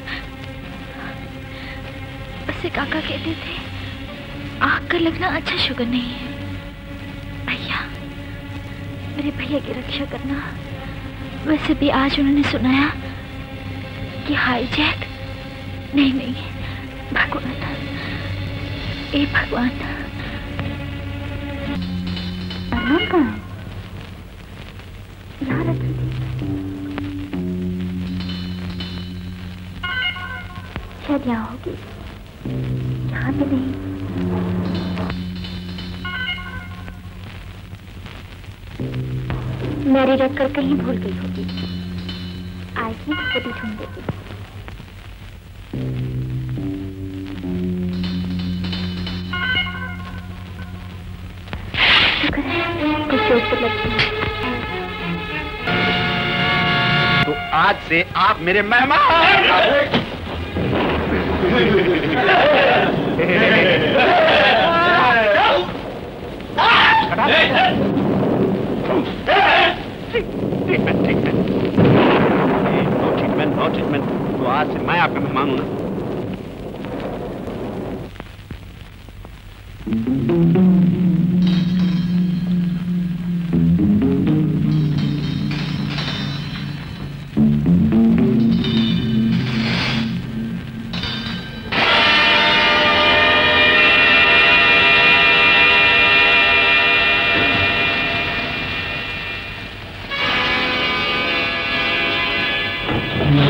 वैसे काका कहते थे आग का लगना अच्छा शुगर नहीं है। भैया, मेरे भैया की रक्षा करना। वैसे भी आज उन्होंने सुनाया कि हाईजैक नहीं नहीं भगवान, ए भगवान। अरमान कहाँ है? यहाँ रखी थी। शायद यहाँ होगी, यहाँ तो नहीं। मैरी रखकर कहीं भूल गई होगी। आएगी तो खुद ही ढूंढ देगी। शुक्र है कुछ चोट तो लगती है। तो आज से आप मेरे मेहमान। Treatment treatment no treatment no treatment. तो आज से मैं आपका मेहमान हूं ना।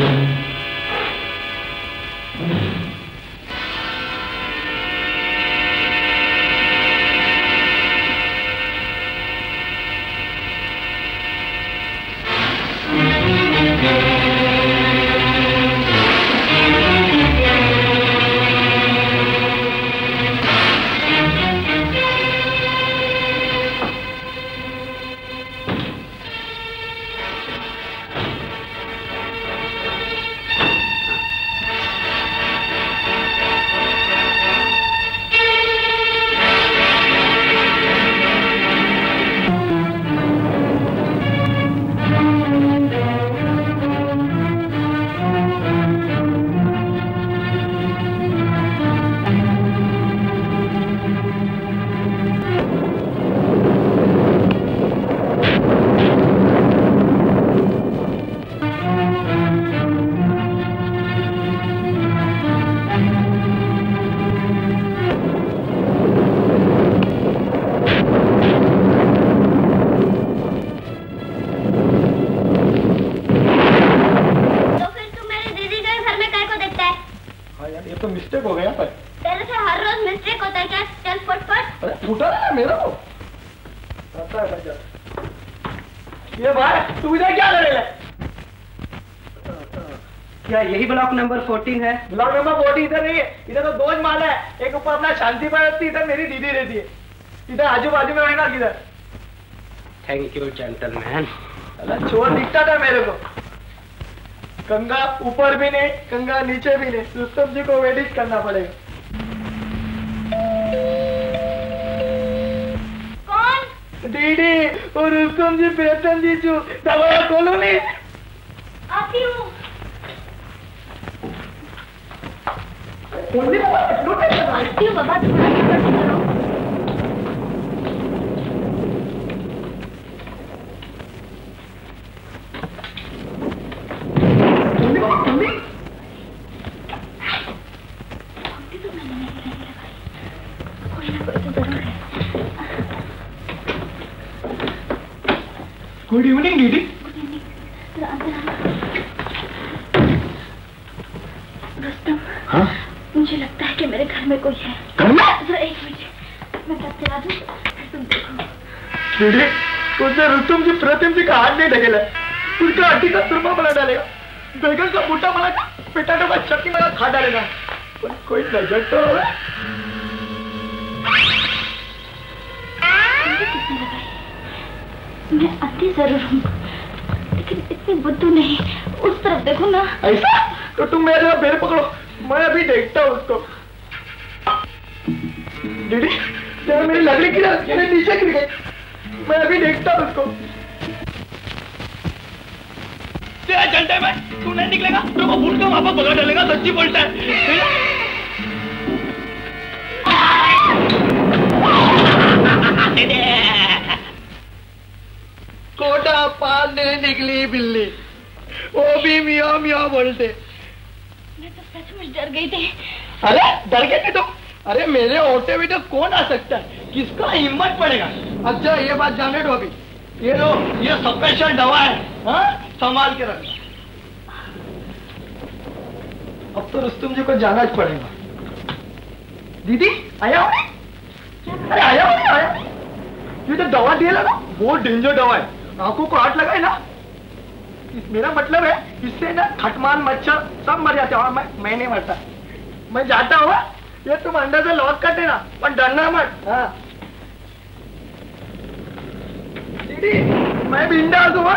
फोर्टीन है। ब्लॉक नंबर फोर्टीन इधर नहीं है, इधर तो दो माला है, एक ऊपर अपना शांति पर रहती, इधर मेरी दीदी रहती है। इधर आजू बाजू में रहना किधर? Thank you gentleman. चोर दिखता था मेरे को। गंगा ऊपर भी नहीं, गंगा नीचे भी नहीं, रुस्तम जी को वेडिट करना पड़ेगा। कौन? दीदी और रुस्तम जी प्रीतम जी चू दवा खोलो नहीं। आती हूँ। आती हूँ बाबा, थोड़ा सब्र करो। गुड इवनिंग दीदी। रुस्तम, हाँ? मुझे लगता है कि मेरे घर में कोई है। घर में? जरा एक मिनट, मैं क्या चला दूं, फिर तुम देखो। दीदी, उसने रुस्तम जी प्रीतम जी का हाथ नहीं ढकेला, उनका हड्डी का सुरमा बना डालेगा, बैगन का बूटा बनाकर पिटाटो का चटनी बना खा डालेगा। कोई कोई नजर तो होगा। किसने लगाई? मैं आती जरूर हूँ, लेकिन इतनी बुद्धू नहीं। उस तरफ देखो ना। ऐसा? तो तुम मेरे पैर पकड़ो, मैं अभी देखता हूँ उसको। दीदी, जब मेरी लकड़ी की नीचे गिर गई, मैं अभी देखता हूँ उसको। तेरा घंटे में तू नहीं निकलेगा तो वो भूल कर वहां पर पकड़ डालेगा। सच्ची बोलता है। कोटा पान नहीं निकली बिल्ली, वो भी मियाँ मियाँ बोलते। मैं तो सचमुच डर गई थी। अरे डर गए थे तुम? अरे मेरे होते भी तो कौन आ सकता है, किसका हिम्मत पड़ेगा। अच्छा ये बात जाने दो अभी, ये लो ये स्पेशल दवा है, हाँ? संभाल के रखना। अब तो रुस्तम जी को जाना पड़ेगा। दीदी आया हो? अरे आया हो नहीं आया? ये तो दवा दिया ना, बहुत डेंजर दवा है, आंखों को हाथ लगाए ना, मेरा मतलब है इससे ना खटमान मच्छर सब मर जाते हैं, और मैं मैं नहीं मरता। मैं जाता हूँ, ये तुम अंदर से लॉक कर देना, पर डरना मत। हाँ दीदी, मैं बिंदास हूँ।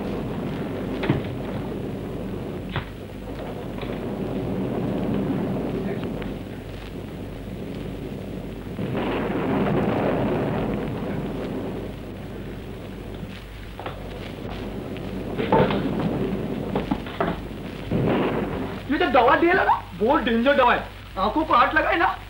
ये जो दवा दिया ना, बहुत डेंजर दवा है, आंखों को हाथ लगाए ना,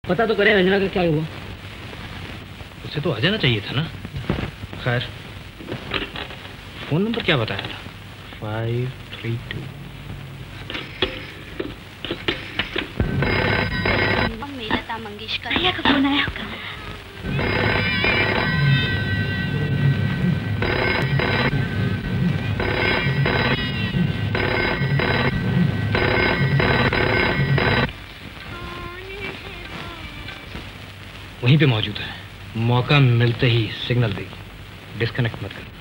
पता तो करे रंजना का क्या हुआ। उसे तो आ जाना चाहिए था ना। खैर, फोन नंबर क्या बताया था? Five three two. Lata Mangeshkar भैया का फोन आया। वहीं पे मौजूद है। मौका मिलते ही सिग्नल देगी। डिस्कनेक्ट मत कर।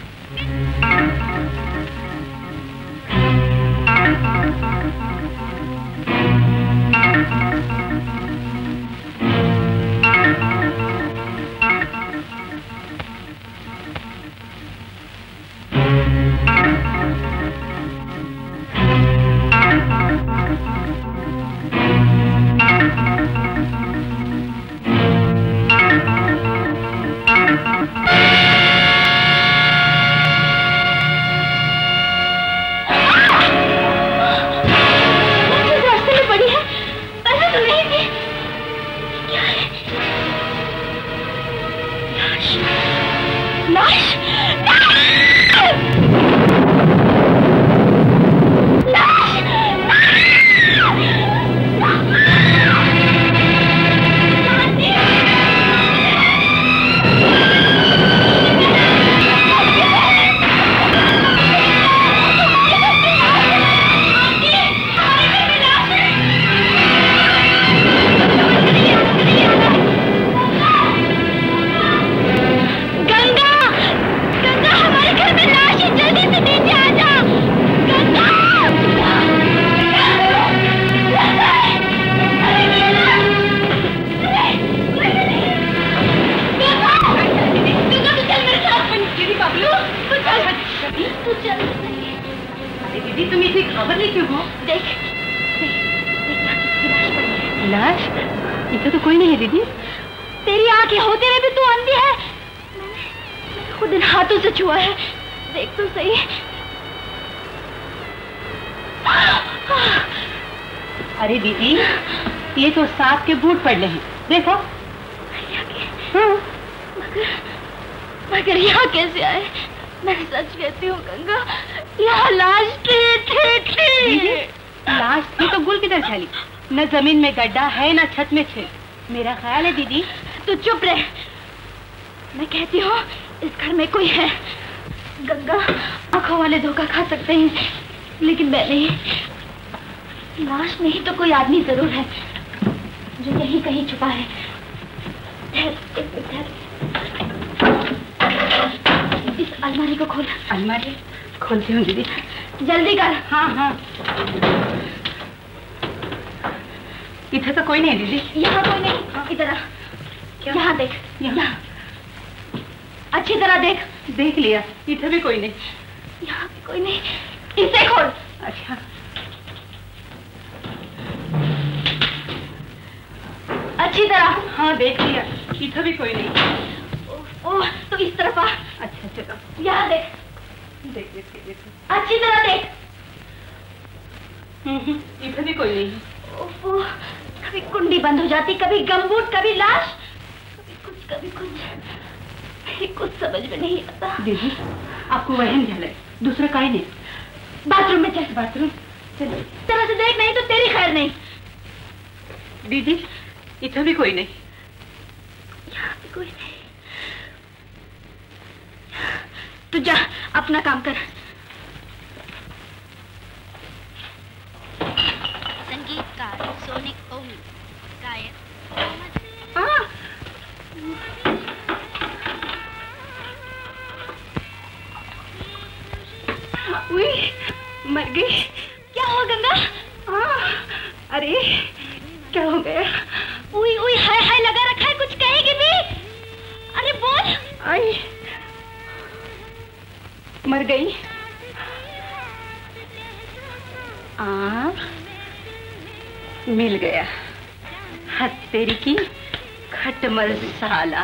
के बूट पड़ रहे हैं, देखो। हाँ। मगर, मगर यहाँ कैसे आए? मैं सच कहती हूँ गंगा, यहाँ लाश थी, थी, थी। लाश थी तो गुल किधर चली? न जमीन में गड्ढा है न छत में छेद। मेरा ख्याल है दीदी। तू चुप रहे। मैं कहती हूँ इस घर में कोई है। गंगा, आंखों वाले धोखा खा सकते हैं, लेकिन मैं नहीं। लाश नहीं तो कोई आदमी जरूर है जो यहीं कहीं छुपा है। इस अलमारी को खोल। अलमारी खोलती हूँ दीदी। जल्दी कर। हाँ हाँ। इधर तो कोई नहीं दीदी। यहाँ कोई नहीं। इधर आ। यहाँ देख। यहाँ अच्छी तरह देख। देख लिया। इधर भी कोई नहीं। यहाँ भी कोई नहीं। इसे खोल। अच्छा। अच्छी तरह। हाँ देख लिया। इधर भी कोई नहीं। ओह, तो इस तरफ आ। अच्छा चलो। यहाँ देख। देख देख देख। अच्छी तरह देख। हम्म, इधर भी कोई नहीं। ओह, कभी कुंडी बंद हो जाती, कभी गमबूट, कभी लाश, कभी कुछ कभी कुछ। ये कुछ समझ में नहीं आता। दीदी, आपको वहम झल है, दूसरा काहे नहीं। बाथरूम में चल। बाथरूम चलो। तरह से देख, नहीं तो तेरी खैर नहीं। दीदी, इधर भी कोई नहीं। यहाँ भी कोई नहीं। तू जा, अपना काम कर। संगीतकार सोनिक ओमी, गायक उई, मर गई। क्या हुआ गंगा? हाँ, अरे क्या हो गया? उई उई हाय हाय लगा रखा है, कुछ कहेगी भी? अरे बोल। आई मर गई। आ मिल गया। हद तेरी की खटमल साला।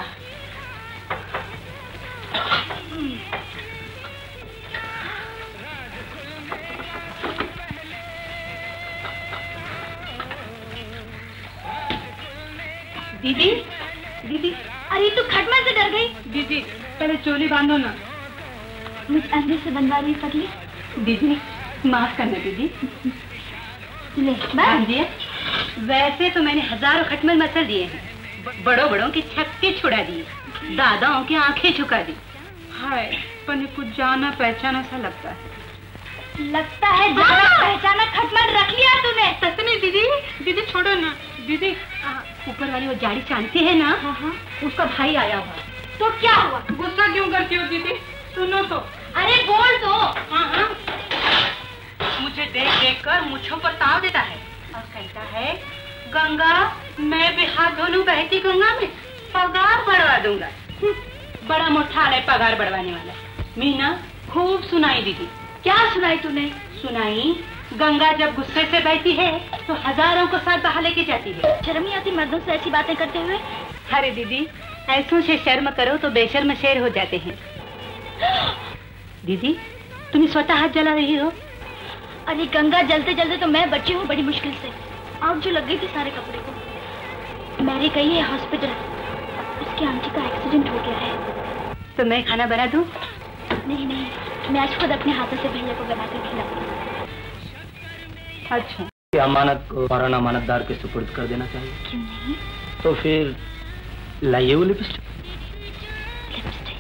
दीदी, दीदी, अरे तू खटमल से डर गई? दीदी, पहले चोली बांधो ना। मुझ अंदर से बनवा रही पगली। दीदी, माफ करना दीदी। ले, बांध दिए। वैसे तो मैंने हजारों खटमल मसल दिए हैं, बड़ों बड़ों के छक्के छुड़ा दिए, दादाओं की आंखें झुका दी। हाय, पर कुछ जाना पहचाना सा लगता है। लगता है जाना पहचाना खटमल रख लिया तूने। सच में दीदी, दीदी छोड़ो ना। दीदी, ऊपर वाली वो जाड़ी चांदती है ना, हाँ हाँ, उसका भाई आया हुआ। तो क्या हुआ? गुस्सा क्यों करती हो दीदी? सुनो तो। अरे बोल तो। हाँ हाँ। मुझे देख देख कर मुझों पर ताव देता है और कहता है, गंगा, मैं भी हाथ धो लूं बहती गंगा में, पगार बढ़वा दूंगा। बड़ा मोटा है पगार बढ़वाने वाला। मीना खूब सुनाई दीदी। क्या सुनाई तूने? सुनाई, गंगा जब गुस्से से बहती है तो हजारों को साथ बहा लेके जाती है। शर्म नहीं आती मर्दों से ऐसी बातें करते हुए? अरे दीदी, ऐसों से शर्म करो तो बेशर्म शेर हो जाते हैं। दीदी, तुम स्वतः हाथ जला रही हो। अरे गंगा, जलते जलते तो मैं बची हूँ बड़ी मुश्किल से। आग जो लग गई थी सारे कपड़े को। मैरी गई है हॉस्पिटल, उसकी आंटी का एक्सीडेंट हो गया है। तो मैं खाना बना दूं? नहीं नहीं, मैं आज खुद अपने हाथों से भैया को बनाकर खिलाऊंगी। अच्छा, अमानत को फौरन अमानतदार के सुपुर्द कर देना चाहिए। क्यों नहीं? तो फिर लाइए वो लिपस्टिक। लिपस्टिक?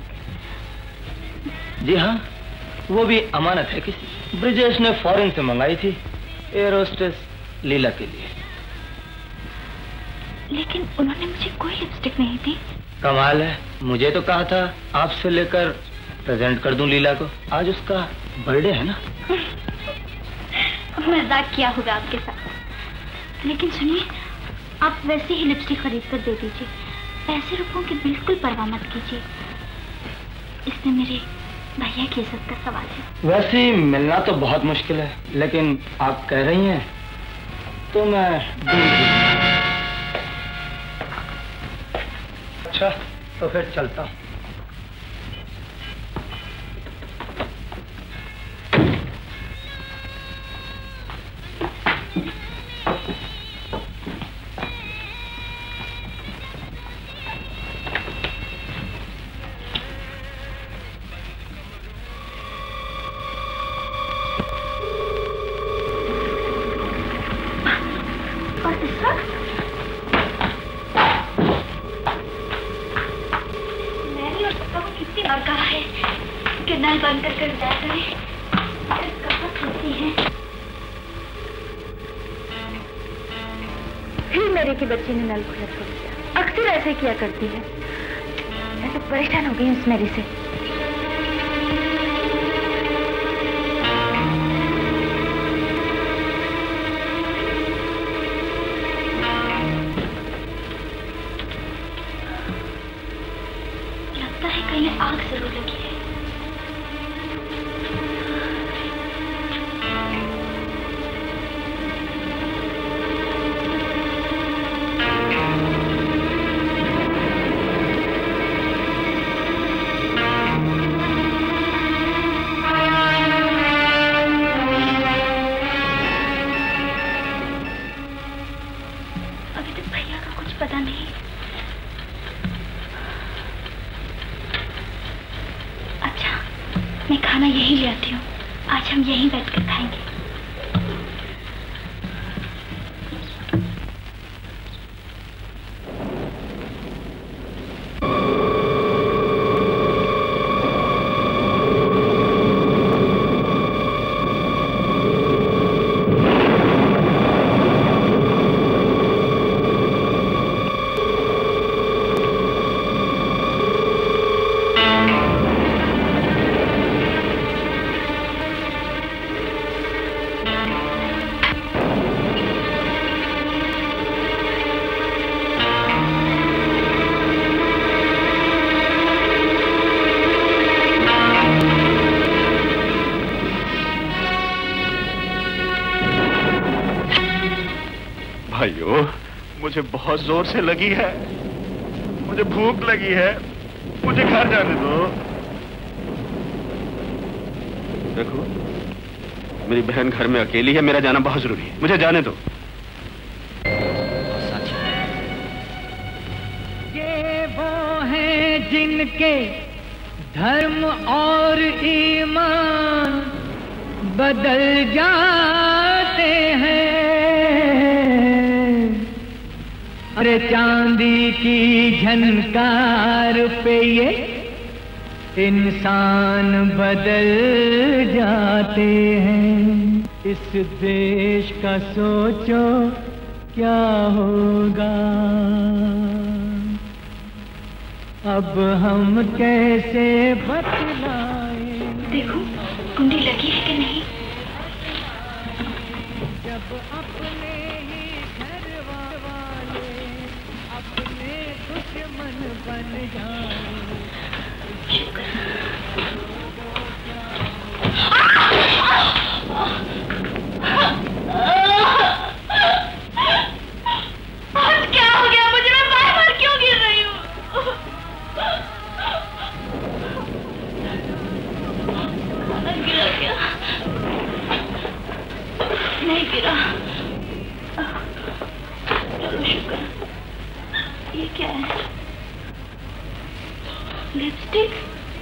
जी हाँ, वो भी अमानत है किसी। ब्रिजेश ने फॉरेन से मंगाई थी, एयर होस्टेस लीला के लिए। लेकिन उन्होंने मुझे कोई लिपस्टिक नहीं दी। कमाल है, मुझे तो कहा था आपसे लेकर प्रेजेंट कर दूं लीला को। आज उसका बर्थडे है ना। मजाक किया होगा आपके साथ। लेकिन सुनिए, आप वैसे ही लिपस्टिक खरीद कर दे दीजिए। पैसे रुपयों की बिल्कुल परवाह मत कीजिए, इसमें मेरे भैया की इज्जत का सवाल है। वैसे ही मिलना तो बहुत मुश्किल है, लेकिन आप कह रही हैं तो मैं अच्छा, तो फिर चलता हूँ। की बच्ची ने नल खुला छोड़ दिया। अक्सर ऐसे किया करती है। मैं तो परेशान हो गई हूँ उस मैरी से। लगता है कहीं आग जरूर लगी है। यही ले आती हूँ, आज हम यहीं बैठकर खाएंगे। मुझे बहुत जोर से लगी है, मुझे भूख लगी है, मुझे घर जाने दो। देखो, मेरी बहन घर में अकेली है, मेरा जाना बहुत जरूरी है, मुझे जाने दो। ये वो हैं जिनके धर्म और ईमान बदल जाते हैं। अरे चांदी की झनकार पे ये इंसान बदल जाते हैं। इस देश का सोचो क्या होगा, अब हम कैसे बतलाएं। देखो कुंडी लगी है कि नहीं। जब अपने ही घर वाले अपने दुश्मन बन जाए। आज क्या हो गया मुझे? मैं बार बार क्यों गिर रही हूँ? गिरा क्या? नहीं गिरा। चलो शुक्र। ये क्या है? लिपस्टिक?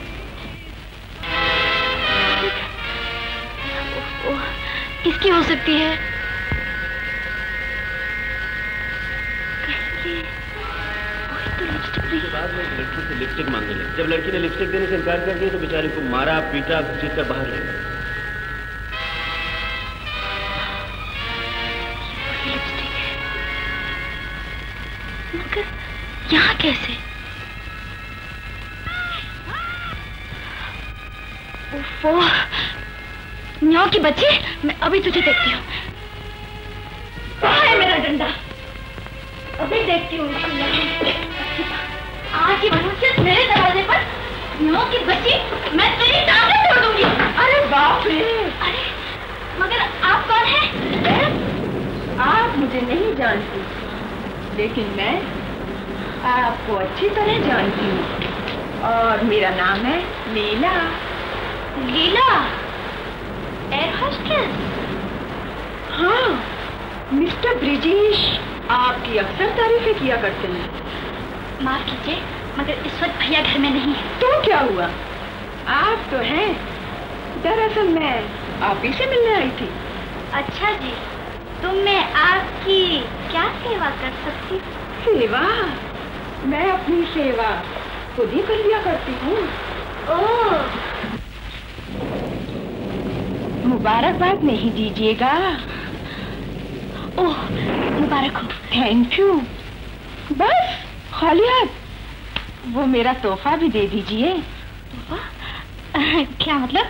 किसकी हो सकती है? बाद में एक लड़की से लिपस्टिक मांगने लगी। जब लड़की ने लिपस्टिक देने से इनकार कर दिया तो बेचारे को मारा पीटा घसीट कर बाहर ले गए। मगर यहाँ कैसे? ओफो, न्याओ की बच्ची, मैं अभी तुझे देखती हूँ। कहाँ है मेरा डंडा? अभी देखती हूँ। आज की मनुष्य मेरे दरवाजे पर न्याओ की बच्ची, मैं तेरी टांगें तोड़ दूंगी। अरे बाप रे! अरे मगर आप कौन हैं? आप मुझे नहीं जानती, लेकिन मैं आपको अच्छी तरह जानती हूँ और मेरा नाम है लीला। लीला? Air hostess? हाँ, मिस्टर ब्रिजेश आपकी अक्सर तारीफें किया करते हैं। माफ कीजिए, मगर इस वक्त भैया घर में नहीं है। तो क्या हुआ? आप तो हैं। दरअसल मैं आप ही से मिलने आई थी। अच्छा जी, तो मैं आपकी क्या सेवा कर सकती हूँ? सेवा? मैं अपनी सेवा खुद ही कर लिया करती हूँ। ओह, मुबारकबाद नहीं दीजिएगा? ओह, मुबारक हो। Thank you. बस खाली हाथ? वो मेरा तोहफा भी दे दीजिए। तोहफा? क्या मतलब?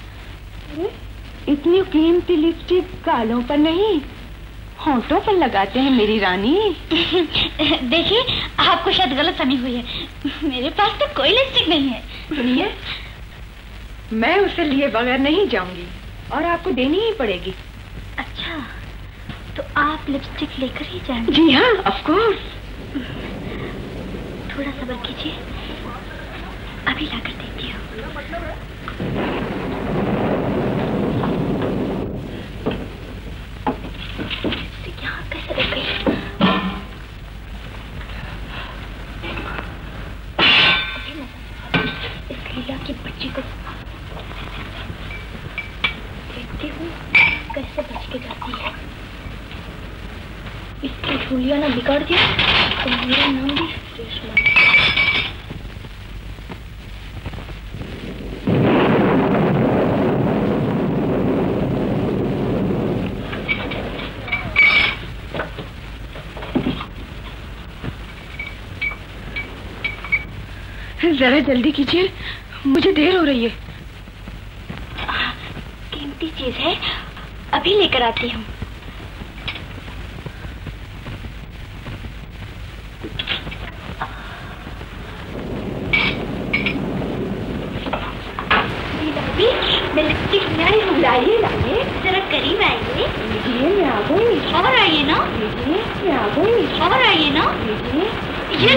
इतनी कीमती लिपस्टिक गालों पर नहीं, होंठों पर लगाते हैं मेरी रानी। देखिए, आपको शायद गलतफहमी हुई है। मेरे पास तो कोई लिपस्टिक नहीं है। सुनिए, मैं उसे लिए बगैर नहीं जाऊंगी और आपको देनी ही पड़ेगी। अच्छा, तो आप लिपस्टिक लेकर ही जाएंगे? जी हाँ, ऑफ कोर्स। थोड़ा सब्र कीजिए, अभी लाकर देती हूँ। यहाँ कैसे रख गई? इस लीला की बच्ची को देखती हूँ कैसे बच के जाती है। इसकी झूलिया ना बिगाड़ दिया तो मेरा नाम भी रेशमा। जरा जल्दी कीजिए, मुझे देर हो रही है। कीमती चीज है, अभी लेकर आती हूँ। मैं लिपस्टिक लाई हूँ। लाइए लाइए, जरा करीब आइए। लीजिए, मैं आ गई। और आइए ना। लीजिए, मैं आ गई। और आइए ना। लीजिए, ये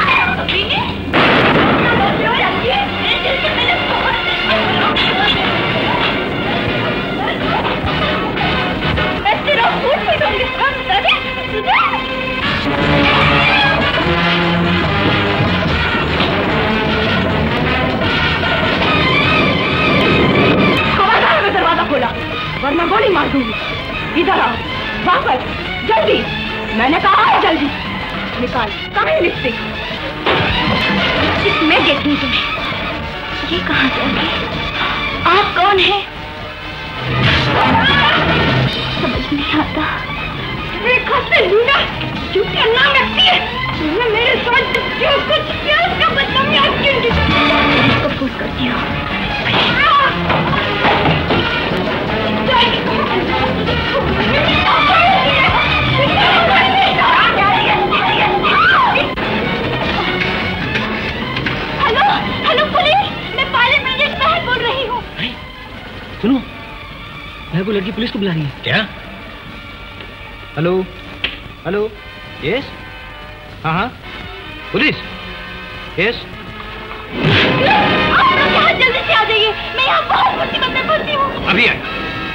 मैं तेरा फूट भी दूंगी। मैंने कहा है जल्दी निकाल। कहाँ है लिपस्टिक? लिपस्टिक मैं देती हूँ तुम्हें। ये कहाँ से आ गई? आप कौन है? समझ नहीं आता। देखो से लीना क्यों नाम रखती है? तुमने मेरे साथ जो कुछ किया उसका बदला मैं आज क्यों इसको फूस करती हूँ। हेलो हेलो पुलिस, मैं पायलट मैनेजर बहन बोल रही हूँ। सुनो, मैं वो लड़की पुलिस को बुला रही है। क्या? हेलो हेलो यस हाँ हाँ पुलिस यस। आप लोग यहाँ जल्दी से आ जाइए, मैं यहाँ बहुत मुसीबत में फंसी हूँ। अभी आए।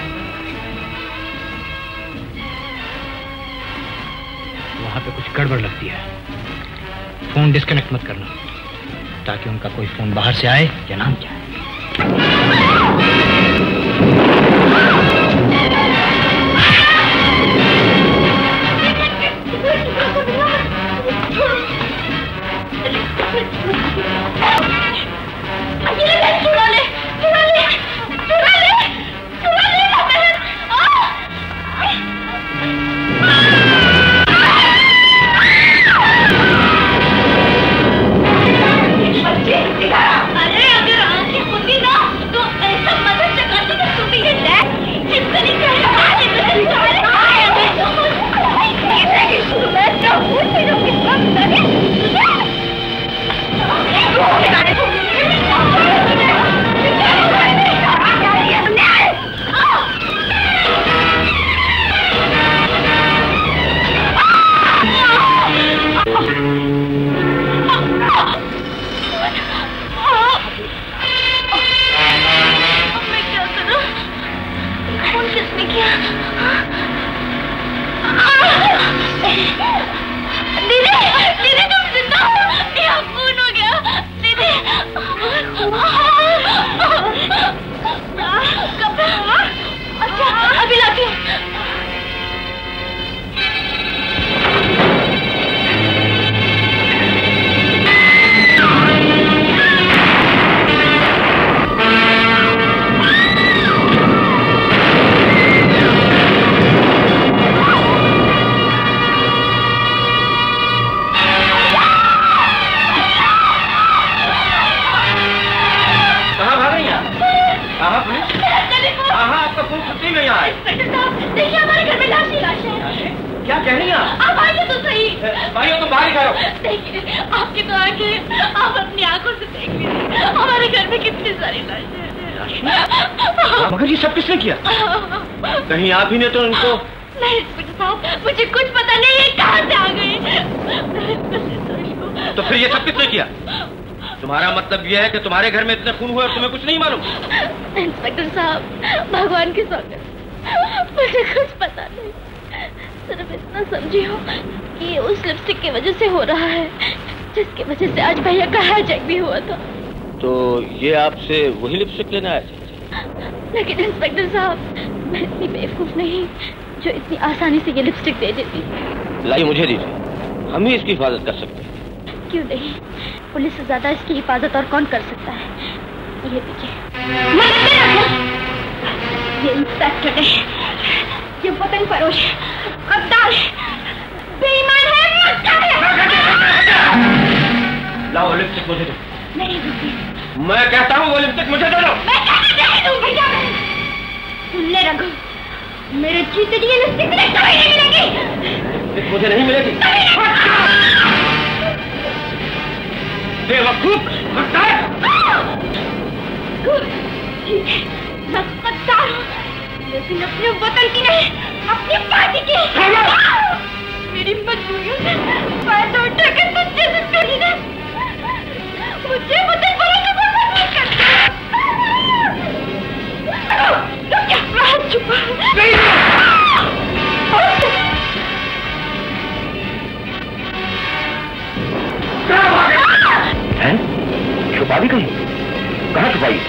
वहाँ पे कुछ गड़बड़ लगती है। फोन डिस्कनेक्ट मत करना ताकि उनका कोई फोन बाहर से आए या नाम क्या है। चुरा ले, चुरा ले, चुरा ले, चुरा ले ना बहन। अरे अगर आंखें खुली ना तो ऐसा मदद चकाती तो तू भी हिल जाए। इससे नहीं कह रहा है, इससे नहीं कह रहा है। मैं तो हूँ तेरे के साथ लगे। मैं क्या करूं? फोन किसने किया? दीदी, दीदी तुम जिंदा हो? यहाँ फोन हो गया दीदी। कब? अच्छा अभी लाती हूँ। देखिए हमारे घर में लाश ही लाश है। क्या कह रही हैं आप? आप आइए तो सही। भाई तुम बाहर ही करो। देखिए आपकी तो आंखें, आप अपनी आंखों से देख लीजिए हमारे घर में कितनी सारी लाशें हैं। मगर ये सब किसने किया? कहीं आप ही ने तो इनको? नहीं इंस्पेक्टर साहब, मुझे कुछ पता नहीं है कहाँ से आ गई। तो फिर ये सब किसने किया? तुम्हारा मतलब यह है कि तुम्हारे घर में इतने खून हुए और तुम्हें कुछ नहीं मालूम? इंस्पेक्टर साहब, भगवान की सौगंध, मुझे कुछ पता नहीं। सिर्फ इतना समझी हूँ कि ये उस लिपस्टिक की वजह से हो रहा है जिसकी वजह से आज भैया का हाईजैक भी हुआ था। तो ये आपसे वही लिपस्टिक लेने आए थे? लेकिन इंस्पेक्टर साहब, मैं इतनी बेवकूफ नहीं जो इतनी आसानी से ये लिपस्टिक दे देती। लाइए मुझे दीजिए, हम ही इसकी हिफाजत कर सकते हैं। क्यों नहीं, पुलिस से ज्यादा इसकी हिफाजत और कौन कर सकता है। ये लीजिए। ये इंस्पेक्टर है, ये वतन फरोश, गद्दार, बेईमान है, मक्कार है। लाओ लिपस्टिक मुझे दो। नहीं दूंगी। मैं कहता हूँ वो लिपस्टिक मुझे दे दो। मैं कहता नहीं दूं भैया। सुन ले रघु, मेरे जीते जी लिपस्टिक मुझे कभी नहीं मिलेगी। लिपस्टिक मुझे नहीं मिलेगी। बेवकूफ, गद्दार। ठीक है, मैं गद्दार हूँ, लेकिन अपने वतन की नहीं, अपनी पार्टी की। मेरी मजबूरी से पैसा उठा के तुझे से चली ना, मुझे वतन वालों को बर्बाद कर दिया। तो क्या राह छुपा नहीं? हैं? छुपा भी कहीं? कहाँ छुपाई?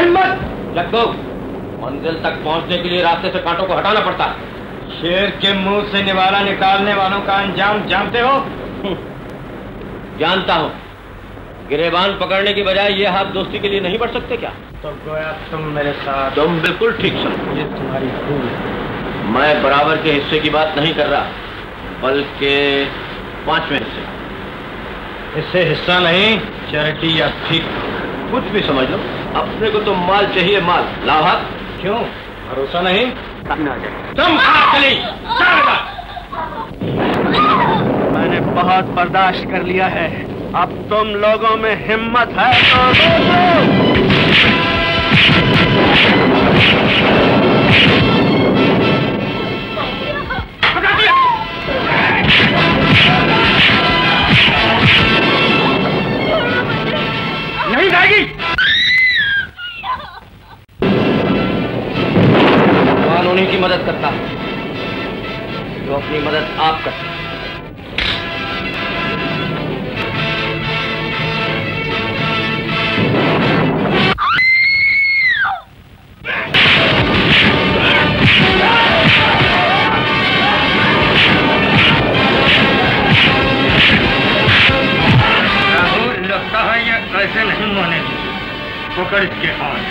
हिम्मत? रख दो। मंजिल तक पहुंचने के लिए रास्ते से कांटों को हटाना पड़ता है। शेर के मुंह से निवाला निकालने वालों का अंजाम जानते हो? जानता हूँ। गिरेबान पकड़ने की बजाय ये हाथ दोस्ती के लिए नहीं बढ़ सकते क्या? तो गोया तुम मेरे साथ। तुम बिल्कुल ठीक समझो। ये तुम्हारी भूल है। मैं बराबर के हिस्से की बात नहीं कर रहा, बल्कि पांचवें हिस्से। इससे हिस्सा नहीं, चैरिटी या ठीक कुछ भी समझ लो। अपने को तो माल चाहिए, माल। लाओ हाथ। क्यों? भरोसा नहीं? तुम चली मैंने बहुत बर्दाश्त कर लिया है, अब तुम लोगों में हिम्मत है तो नहीं जाएगी। कौन उन्हीं की मदद करता है जो अपनी मदद आप करते हैं। ऐसे नहीं मानेगी। पकड़ इसके हाथ।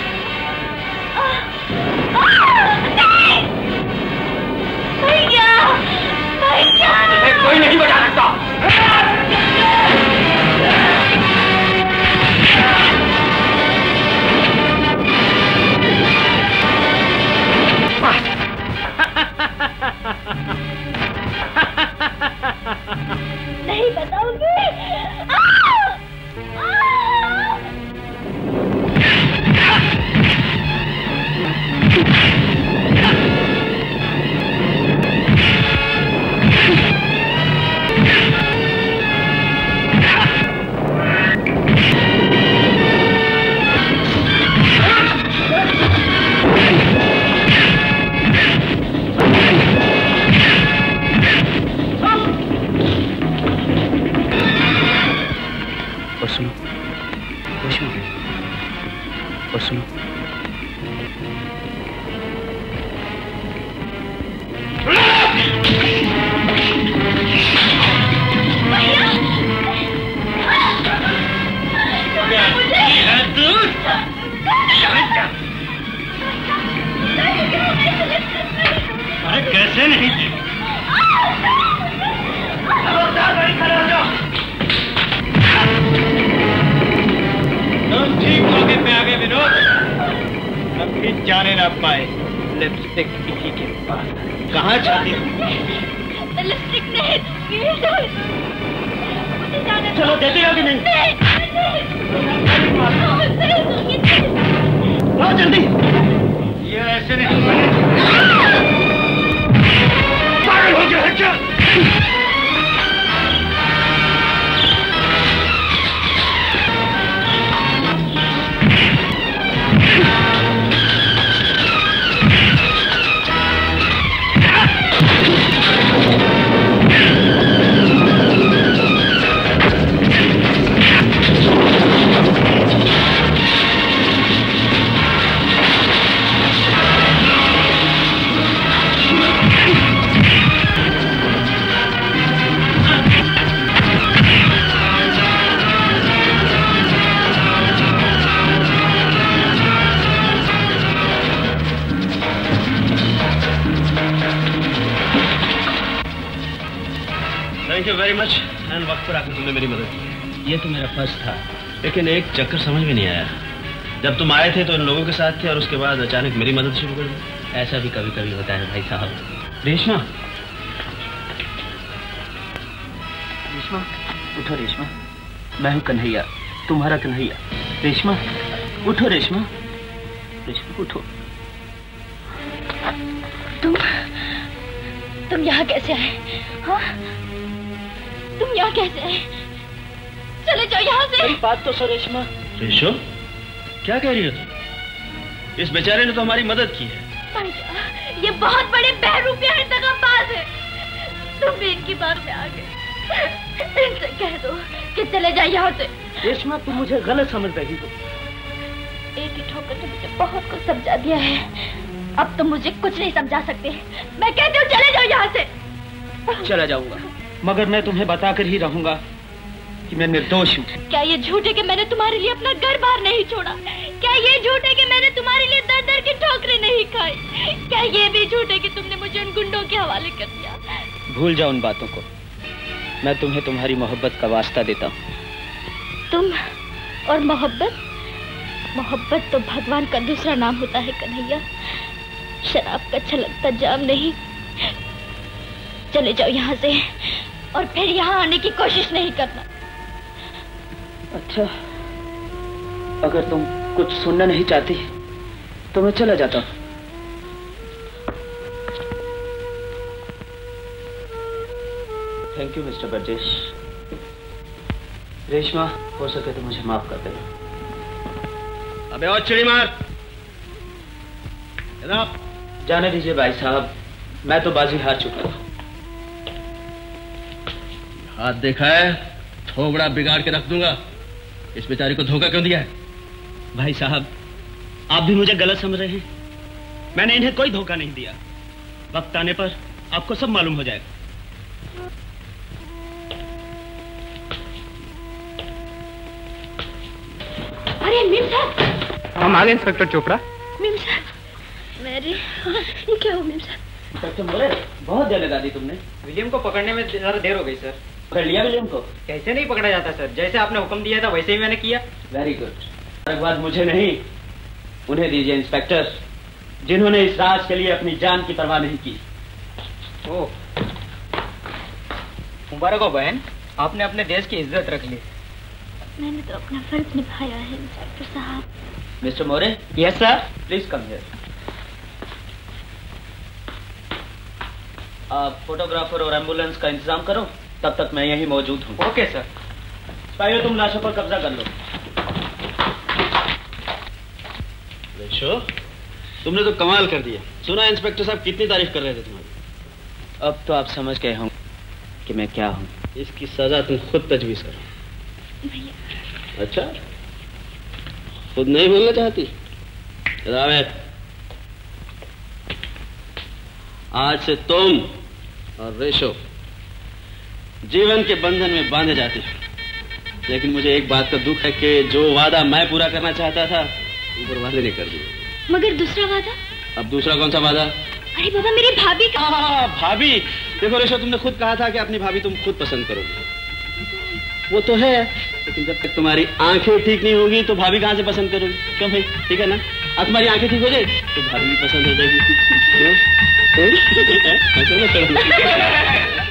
भैया, भैया, कोई नहीं बचा सकता। नहीं बताऊंगी। और सुनो, और सुनो, और सुनो। अरे कैसे नहीं? तुम ठीक मौके पे आ गए विनोद। कभी जाने ना पाए लिपस्टिक किसी के पास। कहाँ जाती हो? लिपस्टिक नहीं, चलो देते हो कि नहीं? बहुत जल्दी। ये ऐसे नहीं पागल हो गया है क्या? Thank you very much. And वक्त पर आकर तुमने मेरी मदद की। ये तो मेरा फर्ज था, लेकिन एक चक्कर समझ में नहीं आया। जब तुम आए थे तो इन लोगों के साथ थे और उसके बाद अचानक मेरी मदद शुरू कर दी। ऐसा भी कभी कभी होता है भाई साहब। रेशमा, रेशमा उठो। रेशमा, मैं हूँ कन्हैया, तुम्हारा कन्हैया। रेशमा उठो। रेशमा, रेशमा उठो। तुम तुम यहाँ कैसे आए? हाँ, तुम यहाँ कैसे आए? चले जाओ यहाँ से। मेरी बात तो सुनो रेशमा। रेशो, क्या कह रही हो तुम? इस बेचारे ने तो हमारी मदद की है। भैया, ये बहुत बड़े बहरूपिया है, दगाबाज है। तुम भी इनकी बार में आ गए। इनसे कह दो कि चले जाए यहाँ से। रेशमा, तुम मुझे गलत समझ रही हो। एक ही ठोकर ने मुझे बहुत कुछ समझा दिया है। अब तुम मुझे कुछ नहीं समझा सकते। मैं कहती हूँ चले जाओ यहाँ से। चला जाऊंगा, मगर मैं तुम्हें बताकर ही रहूंगा कि मैं निर्दोष हूँ। क्या ये झूठ है कि मैंने तुम्हारे लिए अपना घर बार नहीं छोड़ा? क्या ये झूठ है कि मैंने तुम्हारे लिए दर दर की ठोकरें नहीं खाई? क्या ये भी झूठ है कि तुमने मुझे उन गुंडों के हवाले कर दिया? भूल जाओ उन बातों को। मैं तुम्हें तुम्हारी मोहब्बत का वास्ता देता हूँ। तुम और मोहब्बत? मोहब्बत तो भगवान का दूसरा नाम होता है कन्हैया, शराब का छलकता जाम नहीं। चले जाओ यहाँ से और फिर यहाँ आने की कोशिश नहीं करना। अच्छा, अगर तुम कुछ सुनना नहीं चाहती तो मैं चला जाता हूँ। Thank you mister Brajesh. Reshma, हो सके तो मुझे माफ कर देना। अबे और चिड़ी मार। जाने दीजिए भाई साहब, मैं तो बाजी हार चुका हूँ। हाथ देखा है, थोबड़ा बिगाड़ के रख दूंगा। इस बेचारी को धोखा क्यों दिया है? भाई साहब, आप भी मुझे गलत समझ रहे हैं। मैंने इन्हें कोई धोखा नहीं दिया। वक्त आने पर आपको सब मालूम हो जाएगा। अरे मीम साहब। हम आ गए इंस्पेक्टर चोपड़ा। मीम साहब, मेरी ये क्या हो मीम साहब? इंस्पेक्टर मोरे, बहुत देर लगा दी तुमने। विलियम को पकड़ने में ज्यादा देर हो गई सर। पकड़ लिया विलियम को? कैसे नहीं पकड़ा जाता सर, जैसे आपने हुक्म दिया था वैसे ही मैंने किया। Very good. एक बात मुझे नहीं, उन्हें दीजिए इंस्पेक्टर, जिन्होंने इस राज के लिए अपनी जान की परवाह नहीं की। ओह, मुबारक हो बहन, आपने अपने देश की इज्जत रख ली। मैंने तो अपना फर्ज निभाया है इंस्पेक्टर साहब। Mister More. Yes sir. Please come here. आप फोटोग्राफर और एम्बुलेंस का इंतजाम करो, तब तक मैं यहीं मौजूद हूँ। Okay sir. भाइयों, तुम लाशों पर कब्जा कर लो। रेशो, तुमने तो कमाल कर दिया। सुना इंस्पेक्टर साहब कितनी तारीफ कर रहे थे तुम्हारी। अब तो आप समझ गए होंगे कि मैं क्या हूँ। इसकी सजा तुम खुद तजवीज करो। अच्छा, खुद नहीं बोलना चाहती? आज से तुम और रेशो जीवन के बंधन में बांधे जाते हो। लेकिन मुझे एक बात का दुख है कि जो वादा मैं पूरा करना चाहता था ऊपर वाले ने कर दिया। मगर दूसरा वादा? अब दूसरा कौन सा वादा? अरे बाबा, मेरी भाभी का। हाँ, भाभी। देखो रेशो, तुमने खुद कहा था कि अपनी भाभी तुम खुद पसंद करोगे। वो तो है, लेकिन जब तक तुम्हारी आंखें ठीक नहीं होगी तो भाभी कहाँ से पसंद करोगी? क्यों भाई, ठीक है ना? अब तुम्हारी आंखें ठीक हो जाए तो भाभी भी पसंद हो जाएगी। क्यों?